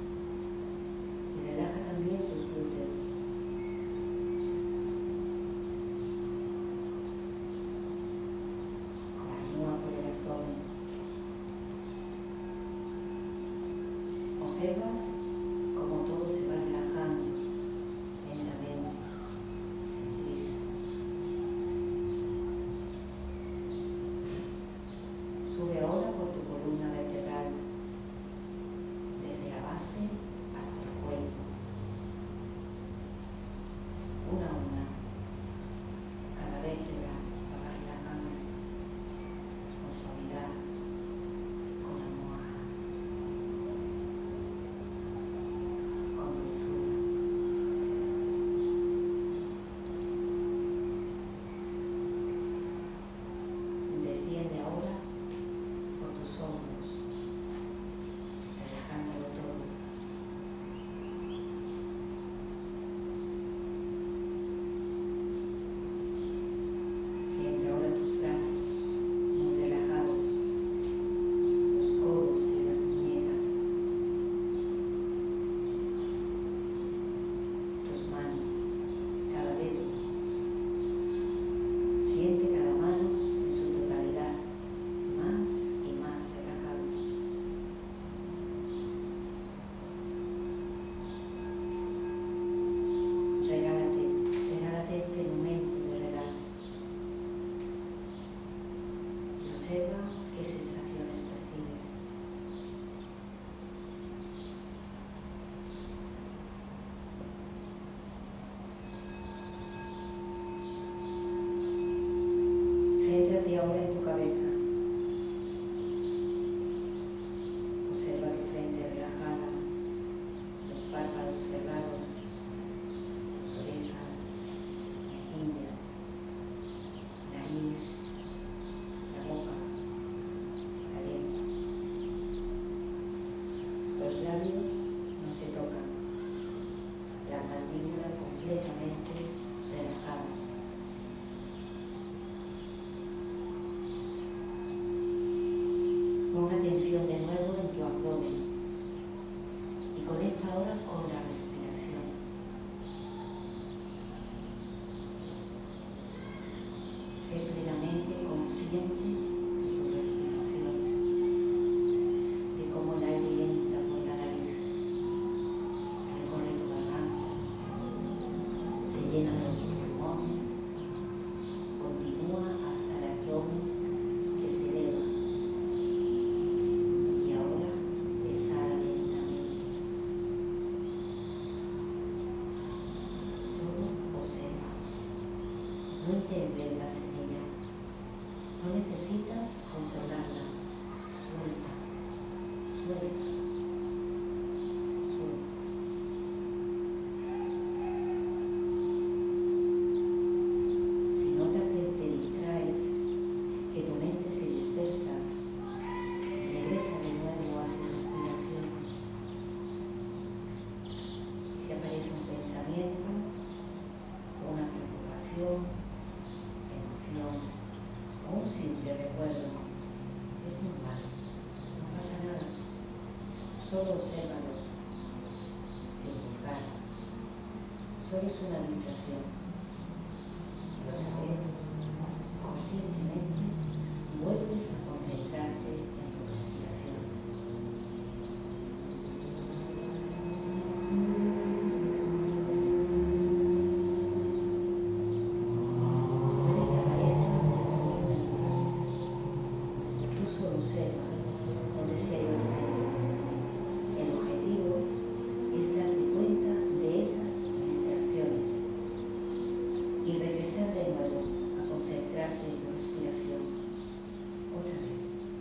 y relaja también tus glúteos. Continúa por el abdomen. Observa cómo todo se va relajando lentamente, sin prisa. Sube ahora por tu columna vertebral, desde la base hasta el cuello. Una a una, cada vértebra la va relajando con suavidad, con amor. Observa qué sensaciones percibes. Céntrate ahora en tu cabeza. Observa tu frente relajada, los párpados cerrados, tus orejas, mejillas, nariz, la boca, la lengua. Los labios no se tocan, la mandíbula completamente relajada. Pon atención de nuevo en tu abdomen y conecta ahora con la respiración. Sé plenamente consciente de tu respiración, de cómo el aire entra por la nariz, recorre tu garganta, se llenan los pulmones, continúa hasta el abdomen que se eleva. Y ahora exhala lentamente. Solo observa. No intervengas en ella. No necesitas controlarla. Suelta, suelta, suelta. Si notas que te distraes, que tu mente se dispersa, regresa de nuevo a tu respiración. Si aparece un pensamiento, una preocupación, emoción o un simple recuerdo, es normal, no pasa nada. Solo obsérvalo, sin juzgar. Solo es una invitación. Y otra vez, conscientemente, vuelves a concentrarte en tu respiración. Puede que aparezca tú solo observa donde se ha ido tu mente. El objetivo es darte cuenta de esas distracciones y regresar de nuevo a concentrarte en tu respiración. Otra vez.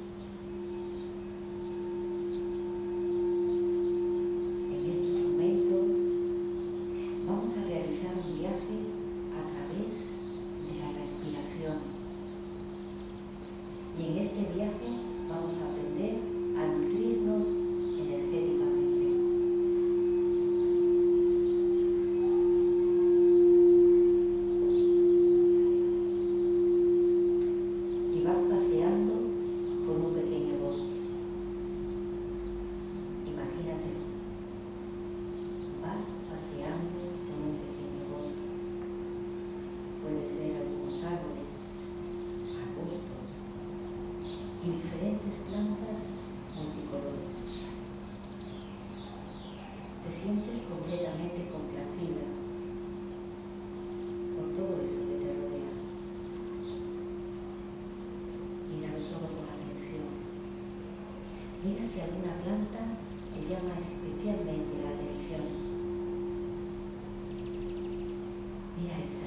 En estos momentos vamos a realizar un viaje a través de la respiración. Y en este viaje vamos a aprender a nutrirnos energéticamente. Y vas paseando por un pequeño bosque. Imagínate, vas paseando por un pequeño bosque. Puedes ver algunos árboles, arbustos y diferentes plantas multicolores. Te sientes completamente complacida por todo eso que te rodea. Míralo todo con atención. Mira si alguna planta te llama especialmente la atención. Mira esa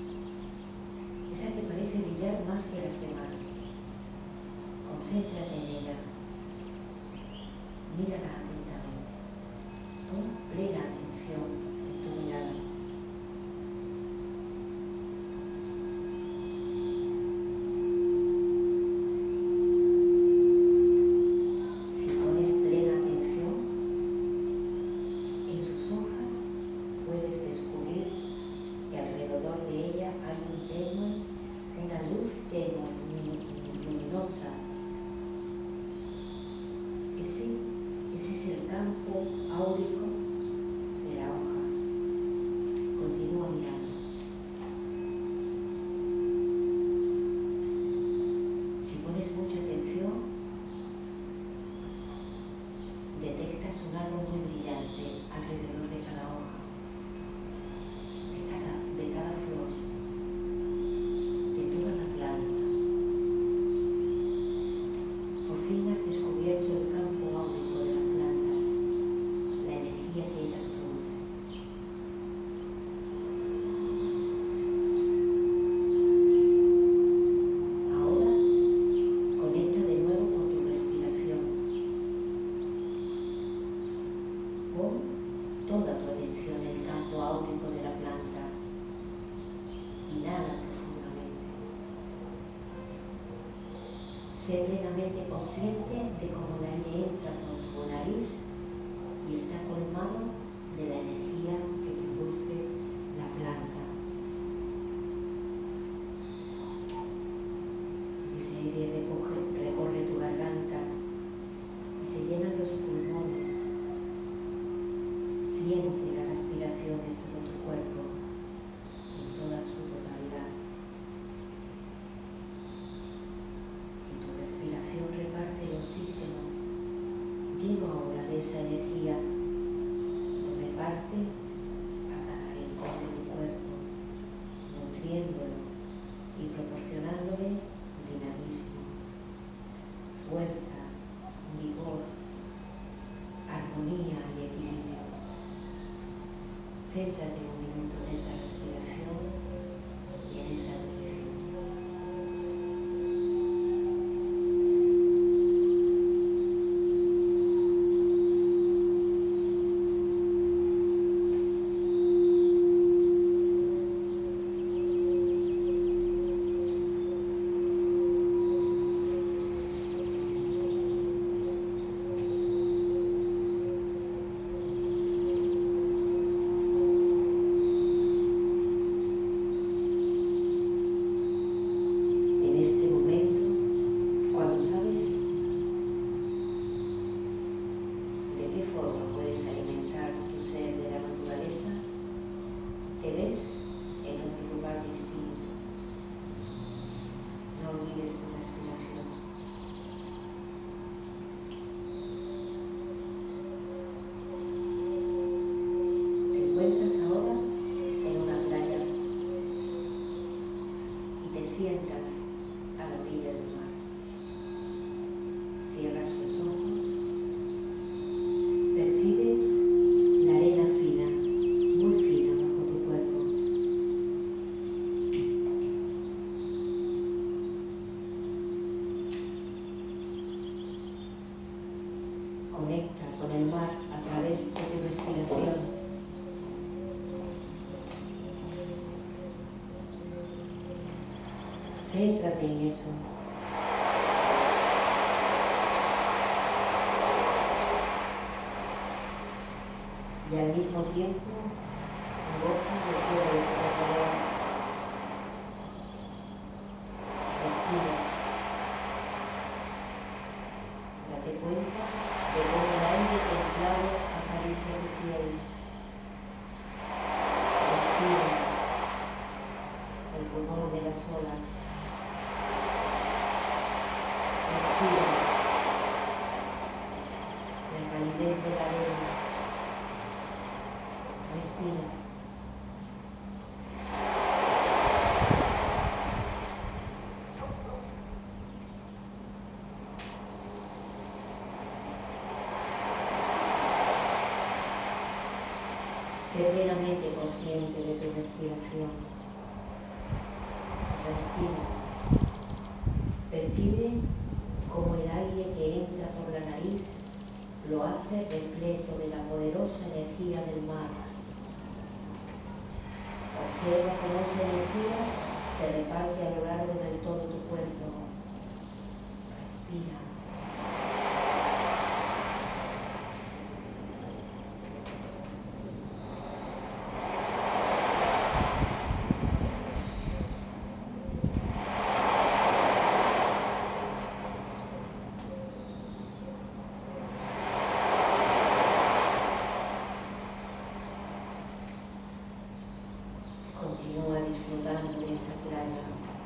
que parece brillar más que las demás. Concéntrate en ella. Mírala atentamente. Pon plena atención en tu mirada. Si pones plena atención en sus hojas, puedes descubrir que alrededor de ella hay un tenue, una luz tenue, luminosa. Ese es el campo áurico de la hoja. Sé plenamente consciente de cómo el aire entra por tu nariz y está colmado de la energía que produce la planta. Ese aire recorre tu garganta y se llenan los pulmones. Siente la respiración en todo tu cuerpo, en toda su totalidad. Y tu respiración reparte el oxígeno, lleno ahora de esa energía, lo reparte a cada rincón de tu cuerpo, nutriéndolo y proporcionándole dinamismo, fuerza, vigor, armonía y equilibrio. Céntrate un minuto en esa respiración y en esa nutrición. Sientas a la orilla del mar. Cierras los ojos, percibes la arena fina, muy fina bajo tu cuerpo. Conecta con el mar a través de tu respiración. Céntrate en eso. Y al mismo tiempo, goza de todo lo que te rodea. Respira. Date cuenta de cómo el aire templado acaricia tu piel. Respira el rumor de las olas. Respira la calidez de la arena. Respira. Sé plenamente consciente de tu respiración. Respira. Percibe como el aire que entra por la nariz lo hace repleto de la poderosa energía del mar. Observa cómo esa energía se reparte a lo largo de todo tu cuerpo. Respira. Continúa disfrutando de esa playa,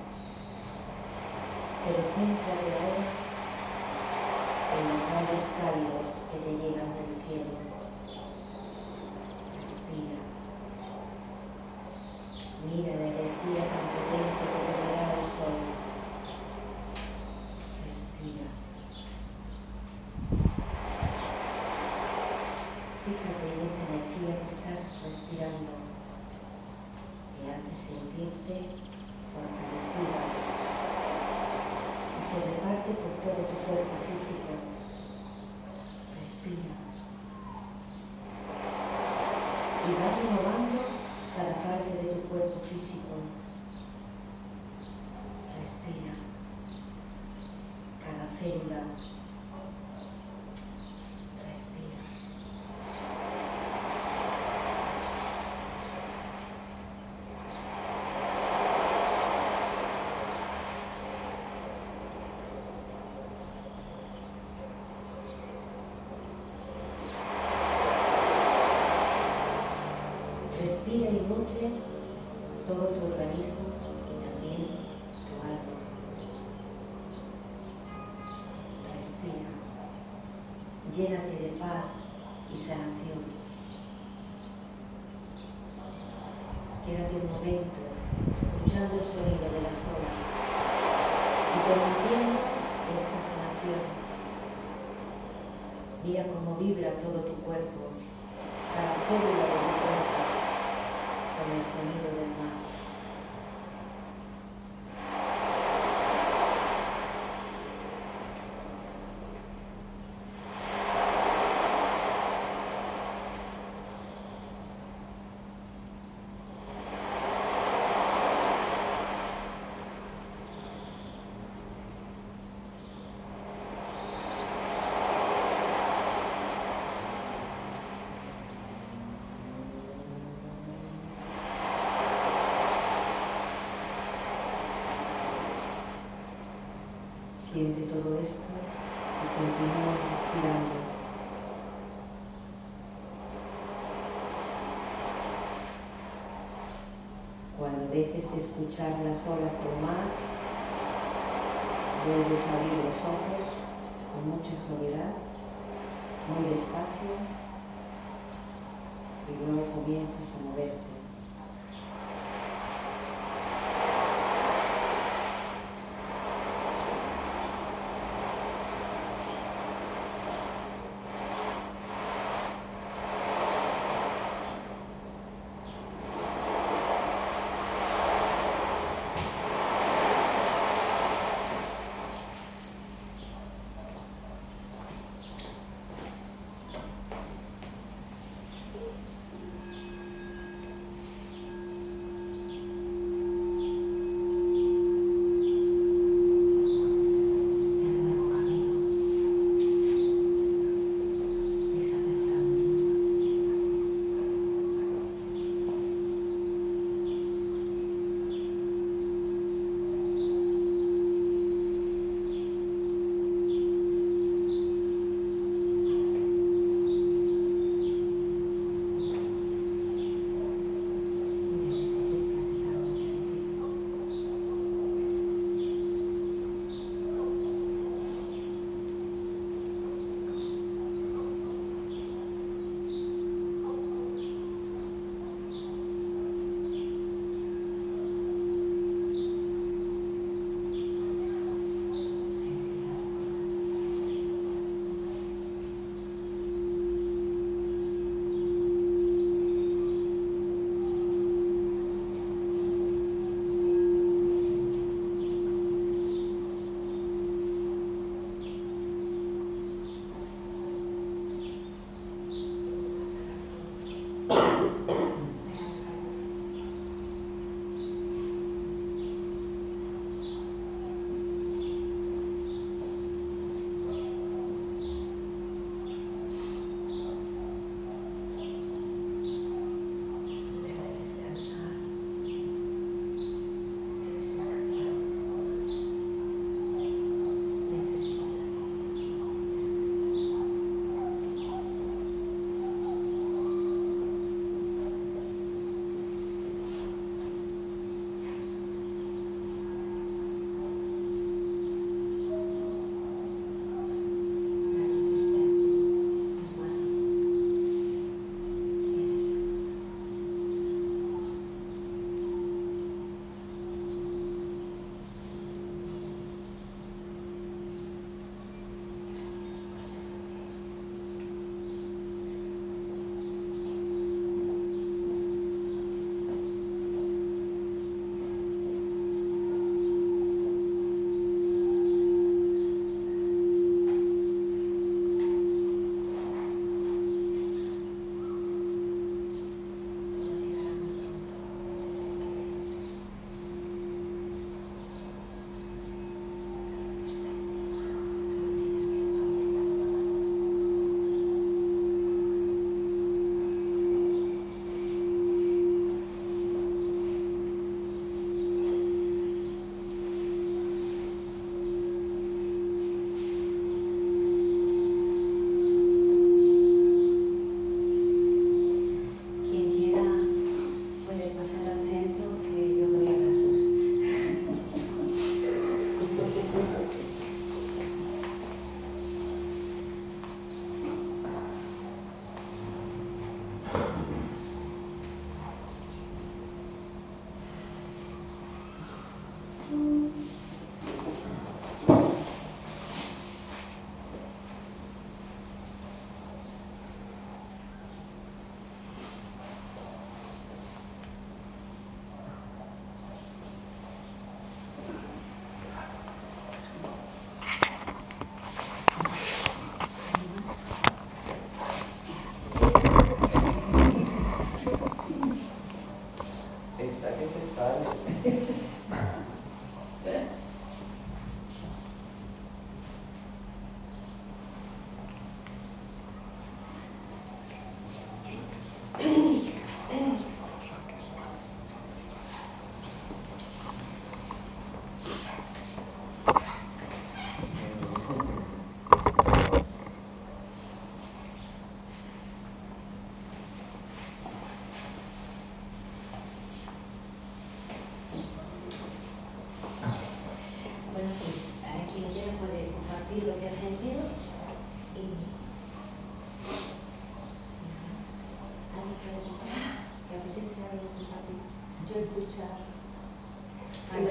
pero céntrate ahora en los rayos cálidos que te llegan del cielo. Respira. Mira la energía tan potente que te regala el sol. Respira. Fíjate en esa energía que estás respirando. Te hace sentirte fortalecida y se reparte por todo tu cuerpo físico. Respira. Y va renovando cada parte de tu cuerpo físico. Respira. Cada célula. Respira. Respira y nutre todo tu organismo y también tu alma. Respira. Llénate de paz y sanación. Quédate un momento escuchando el sonido de las olas y permitiendo esta sanación. Mira cómo vibra todo tu cuerpo, cada célula de tu cuerpo, con el sonido del mar. Siente todo esto y continúa respirando. Cuando dejes de escuchar las olas del mar, vuelves a abrir los ojos con mucha suavidad, muy despacio, y luego comienzas a moverte.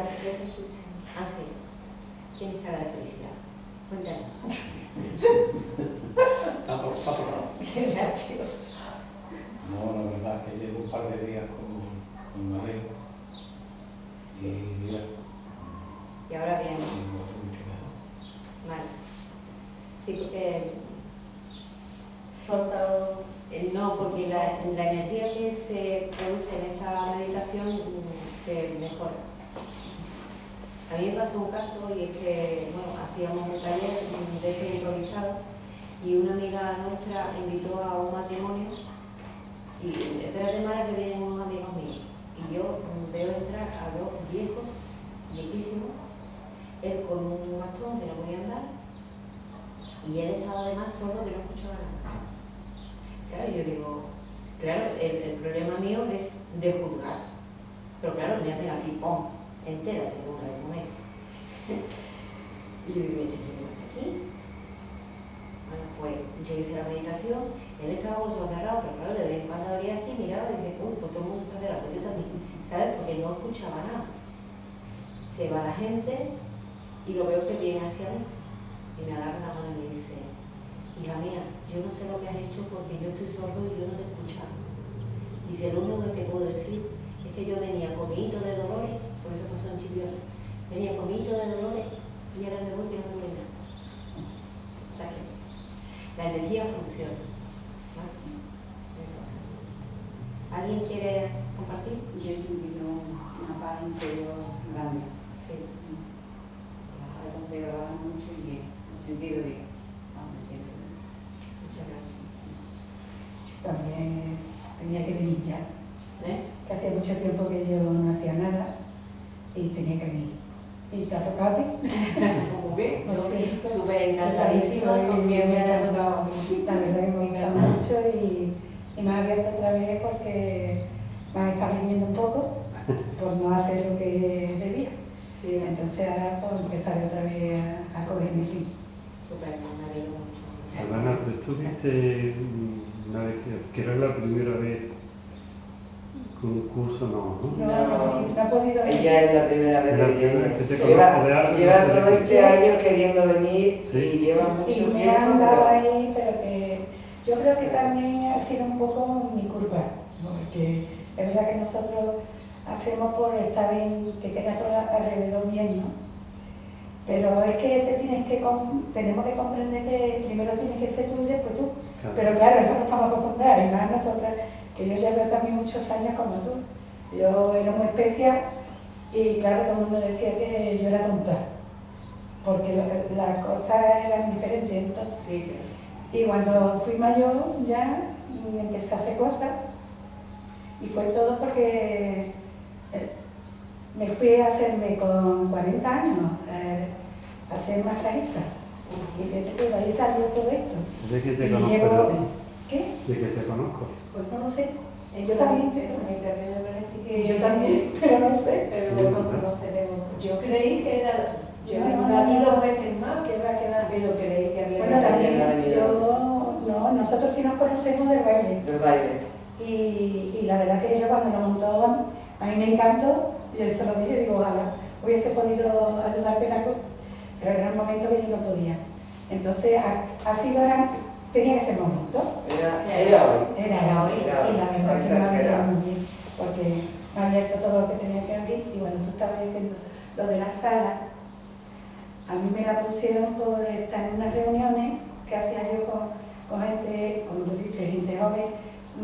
la que te escuchen. Ángel, tienes cara de felicidad. Cuéntanos. Está por lado. Qué gracioso. No, la verdad es que llevo un par de días con mareo y mira, Y ahora bien, me noto mucho mejor. vale. Sí, porque Soltado. no, porque la energía que se produce en esta meditación que mejora. A mí me pasó un caso y es que, bueno, hacíamos un taller de este improvisado y una amiga nuestra invitó a un matrimonio y espérate, Mara, que vienen unos amigos míos. Y yo veo entrar a dos viejos, viejísimos, él con un bastón que no podía andar y él estaba además sordo que no escuchaba nada. Claro, yo digo, claro, el problema mío es de juzgar, pero claro, me hacen así, ¡pum! Entérate, burra de comer. Y yo digo, ¿este tío aquí? Bueno, pues yo hice la meditación, él estaba con los ojos cerrados, pero claro, de vez en cuando abría así, miraba y dije, uy, pues todo el mundo está cerrado, pues yo también, ¿sabes? Porque no escuchaba nada. Se va la gente y lo veo que viene hacia mí y me agarra la mano y me dice, hija mía, yo no sé lo que has hecho porque yo estoy sordo y yo no te escuchaba. Dice, lo único que te puedo decir es que yo venía comidito de dolores, por eso pasó en Chivión, venía comidito de dolores y ahora me voy que no me duele nada. O sea que la energía funciona. ¿Vale? Entonces, ¿alguien quiere compartir? Yo he sentido una paz interior grande. Sí. La he considerado mucho y bien, me he sentido bien. Me siento bien. Muchas gracias. Yo también tenía que venir ya, ¿Eh? que hacía mucho tiempo que yo no hacía nada y tenía que venir. ¿Y te ha tocado a ti? Muy bien. Lo siento. Súper encantadísima con que me haya tocado. La verdad que me gusta mucho y me ha abierto otra vez porque me han estado riñendo un poco por no hacer lo que debía. Sí, Entonces ahora pues empezaré otra vez a coger mi ritmo. súper, me alegro mucho. Alana, tú estuviste una vez que era la primera vez con un curso, no, ¿no? No he podido venir. Ella es la primera vez La que primera viene. vez que te Lleva, conozco de algo, lleva no sé todo de este qué. año queriendo venir Sí. y lleva mucho Y me tiempo. han dado pero- ahí, pero que yo creo que también ha sido un poco mi culpa, porque es verdad que nosotros hacemos por estar bien, que tenga todo alrededor bien, ¿no? Pero es que tenemos que comprender que primero tienes que ser tú y después tú. Claro. Pero claro, eso no estamos acostumbrados, y más nosotras, que yo llevo también muchos años como tú. Yo era muy especial y claro, todo el mundo decía que yo era tonta, porque las cosas eran diferentes entonces. Sí, Y cuando fui mayor ya empecé a hacer cosas y fue todo porque me fui a hacerme con 40 años a ser masajista. Y fíjate que de ahí salió todo esto. ¿De que te Y conozco llevo- yo a ti? ¿Qué? ¿De que te conozco? Pues no lo sé. Yo también te A mí también me parece que... Y yo también, pero no sé. Pero Sí, no ¿verdad? conoceremos. Yo creí que era... Yo he No, venido aquí no, no. 2 veces más, ¿Qué va, qué va? pero creí que había... Bueno, también venido. no, nosotros sí nos conocemos del baile. Del baile. Y la verdad que yo cuando lo montó, a mí me encantó, y él se lo dije, digo, ojalá hubiese podido ayudarte en algo, pero era el momento que yo no podía. Entonces, tenía que ser momento, Era hoy. era hoy, Era hoy. y la verdad que me ha venido Exagerado. muy bien, porque me ha abierto todo lo que tenía que abrir, y bueno, tú estabas diciendo lo de la sala, a mí me la pusieron por estar en unas reuniones que hacía yo con gente, como tú dices, gente joven.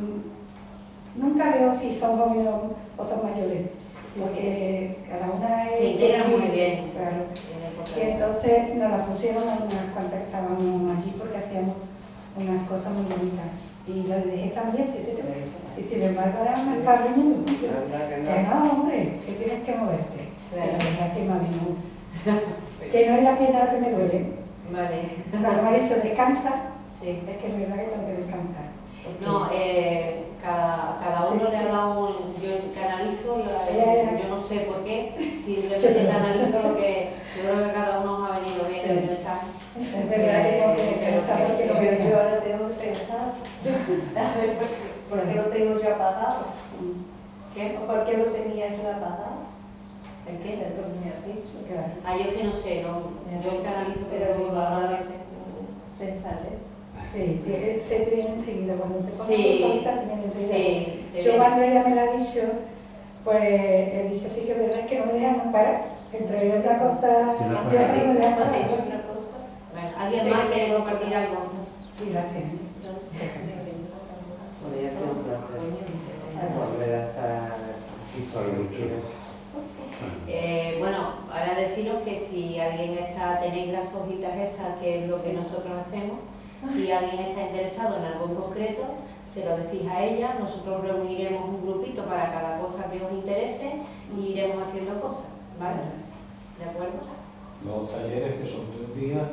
Nunca veo si son jóvenes o son mayores, porque cada una es... se integran muy bien. Claro. En el Y portal. entonces nos la pusieron a unas cuantas que estábamos allí porque hacíamos unas cosas muy bonitas. Y la dejé también, fíjate. Y sin embargo ahora me está riendo. Anda, que Que no. no, hombre, que tienes que moverte. Claro. La verdad que me ha venido. Que no es la pierna la que me duele. Vale. Cuando me ha dicho descansa, Sí. es que es verdad que tengo que descansar. Porque- No, cada uno Sí, le sí. ha dado un... Yo canalizo, Ya. yo no sé por qué, Yo simplemente también. canalizo lo que yo creo que cada uno os ha venido bien Sí. el mensaje. Es verdad que tengo que descansar porque Pero no yo veo. ahora tengo que pensar, a ver, ¿por qué lo tengo yo apagado? ¿Qué? ¿O por qué lo tenía yo apagado? ¿El qué? Es lo que me has dicho, claro. Ah, yo es que no sé, no, yo canalizo, Pero pero digo, a ahora veces. pensar, ¿eh? Sí, se te viene enseguida, cuando te pones Sí, solita te viene enseguida. sí, te Yo viene. cuando ella me lo ha dicho, pues he dicho, sí que es verdad, es que no me dejan parar. Entre una cosa y otra no me dejan ¿Has parar. hecho una cosa? Bueno, ¿alguien más quiere compartir algo? Y la tiene. Bueno, ya ha sido un placer volver a estar aquí Sabe mucho. Bueno, ahora deciros que si alguien está, tenéis las hojitas estas, que es lo que nosotros hacemos, si alguien está interesado en algo en concreto, se lo decís a ella, nosotros reuniremos un grupito para cada cosa que os interese y iremos haciendo cosas, ¿vale? ¿De acuerdo? Los talleres que son 3 días,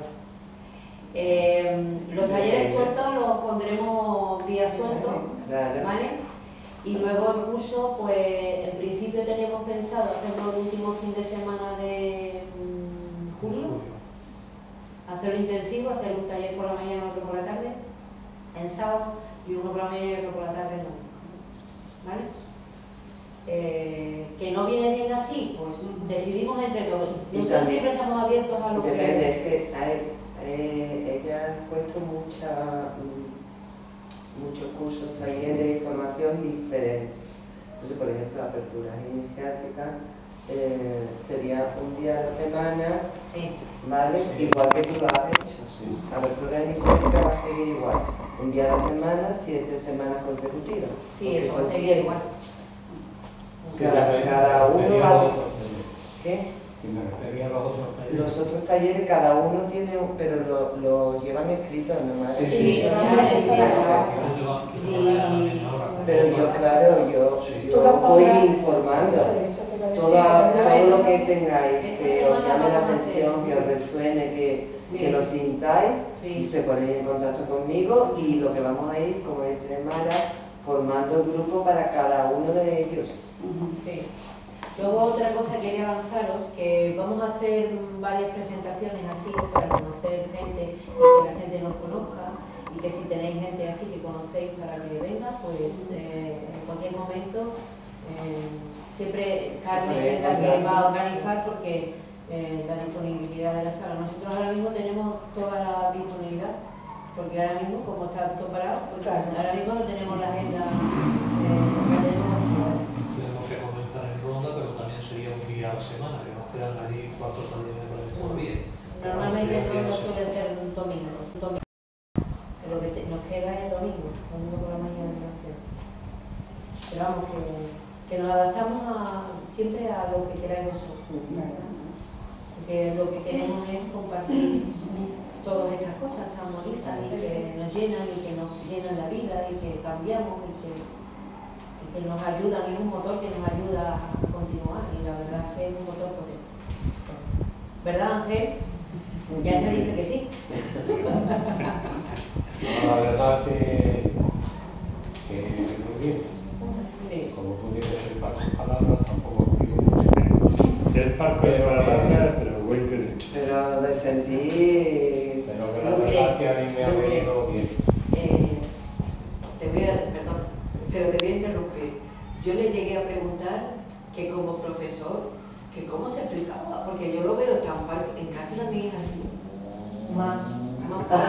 Los talleres sueltos los pondremos vía suelto, Claro. ¿vale? Y luego el curso, pues en principio tenemos pensado hacerlo el último fin de semana de julio, hacerlo intensivo, hacer un taller por la mañana y otro por la tarde, en sábado, y uno por la mañana y otro por la tarde en domingo, ¿vale? Que no viene bien así, pues decidimos entre todos. Y Nosotros también siempre estamos abiertos a lo Depende, que... es que ella ha puesto muchos cursos, talleres de formación diferentes. Entonces, por ejemplo, aperturas iniciáticas sería un día a la semana, Sí, ¿vale? Sí. Igual que tú lo has hecho. sí. Apertura iniciática va a seguir igual. Un día a la semana, 7 semanas consecutivas. sí, Porque eso son sería 7. igual. Cada uno refería va a a... los otros talleres. ¿Qué? Y me refería a los otros talleres. Los otros talleres, cada uno tiene, pero lo llevan escrito nomás. Sí, yo ya, no sí, sé ya. nada. Pero yo, claro, yo Tú lo voy pongas. informando. Eso te iba a decir, Todo lo que tengáis, Esta que os semana llame la vamos a hacer- atención, que os resuene, que Sí. lo sintáis, Sí. se ponéis en contacto conmigo y lo que vamos a ir, como dice Mara, formando el grupo para cada uno de ellos. Sí. Luego otra cosa que quería avanzaros, que vamos a hacer varias presentaciones así para conocer gente y que la gente nos conozca y que si tenéis gente así que conocéis para que venga, pues en cualquier momento siempre Carmen es la que va a organizar porque la disponibilidad de la sala. Nosotros ahora mismo tenemos toda la disponibilidad porque ahora mismo como está todo parado, pues Claro. ahora mismo no tenemos la agenda, la tenemos activada. Tenemos que comenzar en ronda, pero también sería un día a la semana, que nos quedan allí 4 talleres por el todavía. Normalmente el ronda suele ser un domingo, pero que nos queda es el domingo por la mañana. Pero vamos, que nos adaptamos siempre a lo que queráis vosotros, porque lo que queremos es compartir todas estas cosas tan bonitas y que nos llenan y que nos llenan la vida y que cambiamos y que nos ayudan, es un motor que nos ayuda a continuar y la verdad es que es un motor potente. ¿Verdad, Ángel? Ya se dice que sí. La verdad que muy bien. Sí. Como tú dices, el parco de palabras tampoco digo mucho. El parco es palabra, pero buen derecho. Pero de sentir... Pero que la verdad que a mí me ha venido bien. Te voy a, perdón, pero te voy a interrumpir. Yo le llegué a preguntar que como profesor, que cómo se explicaba, porque yo lo veo tan mal, en casa también es así. Más. Más poco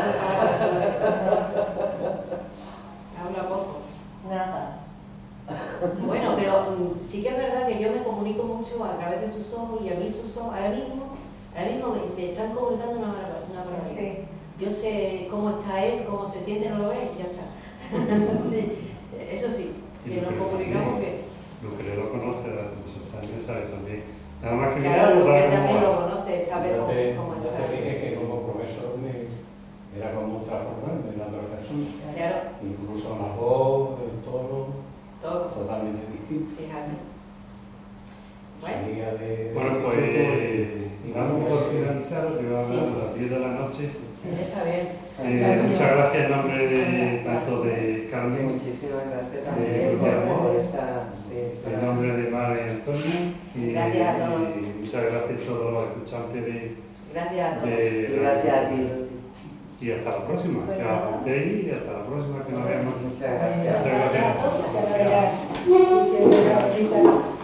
habla poco. Nada. Bueno, pero sí que es verdad que yo me comunico mucho a través de sus ojos y a mí sus ojos, ahora mismo me están comunicando una barbaridad. Sí. Yo sé cómo está él, cómo se siente, no lo ves, ya está. Sí, eso sí, que nos comunicamos bien. Lucre lo conoce desde hace muchos años, sabe también. Nada más que Claro, no Lucre sabe también cómo lo va. conoce, sabe Ya cómo te está. dije que como profesor era como transformarme en la otra persona. Claro, Incluso la voz, el tono, todo, totalmente distinto. fíjate. Bueno, Salía de... Bueno, pues damos por finalizado, que va a Sí. dar las 10 de la noche. está bien. Muchas gracias en nombre de tanto de Carmen, Muchísimas gracias también por esa... en nombre de Mara y Antonio. Y Gracias a todos. muchas gracias a todos los escuchantes Gracias a todos. Y gracias a ti, Ruti. Y hasta la próxima. Pues Que nada. apuntéis y hasta la próxima que nos vemos. Muchas gracias. Muchas gracias. Gracias a todos. Que vaya, que vaya,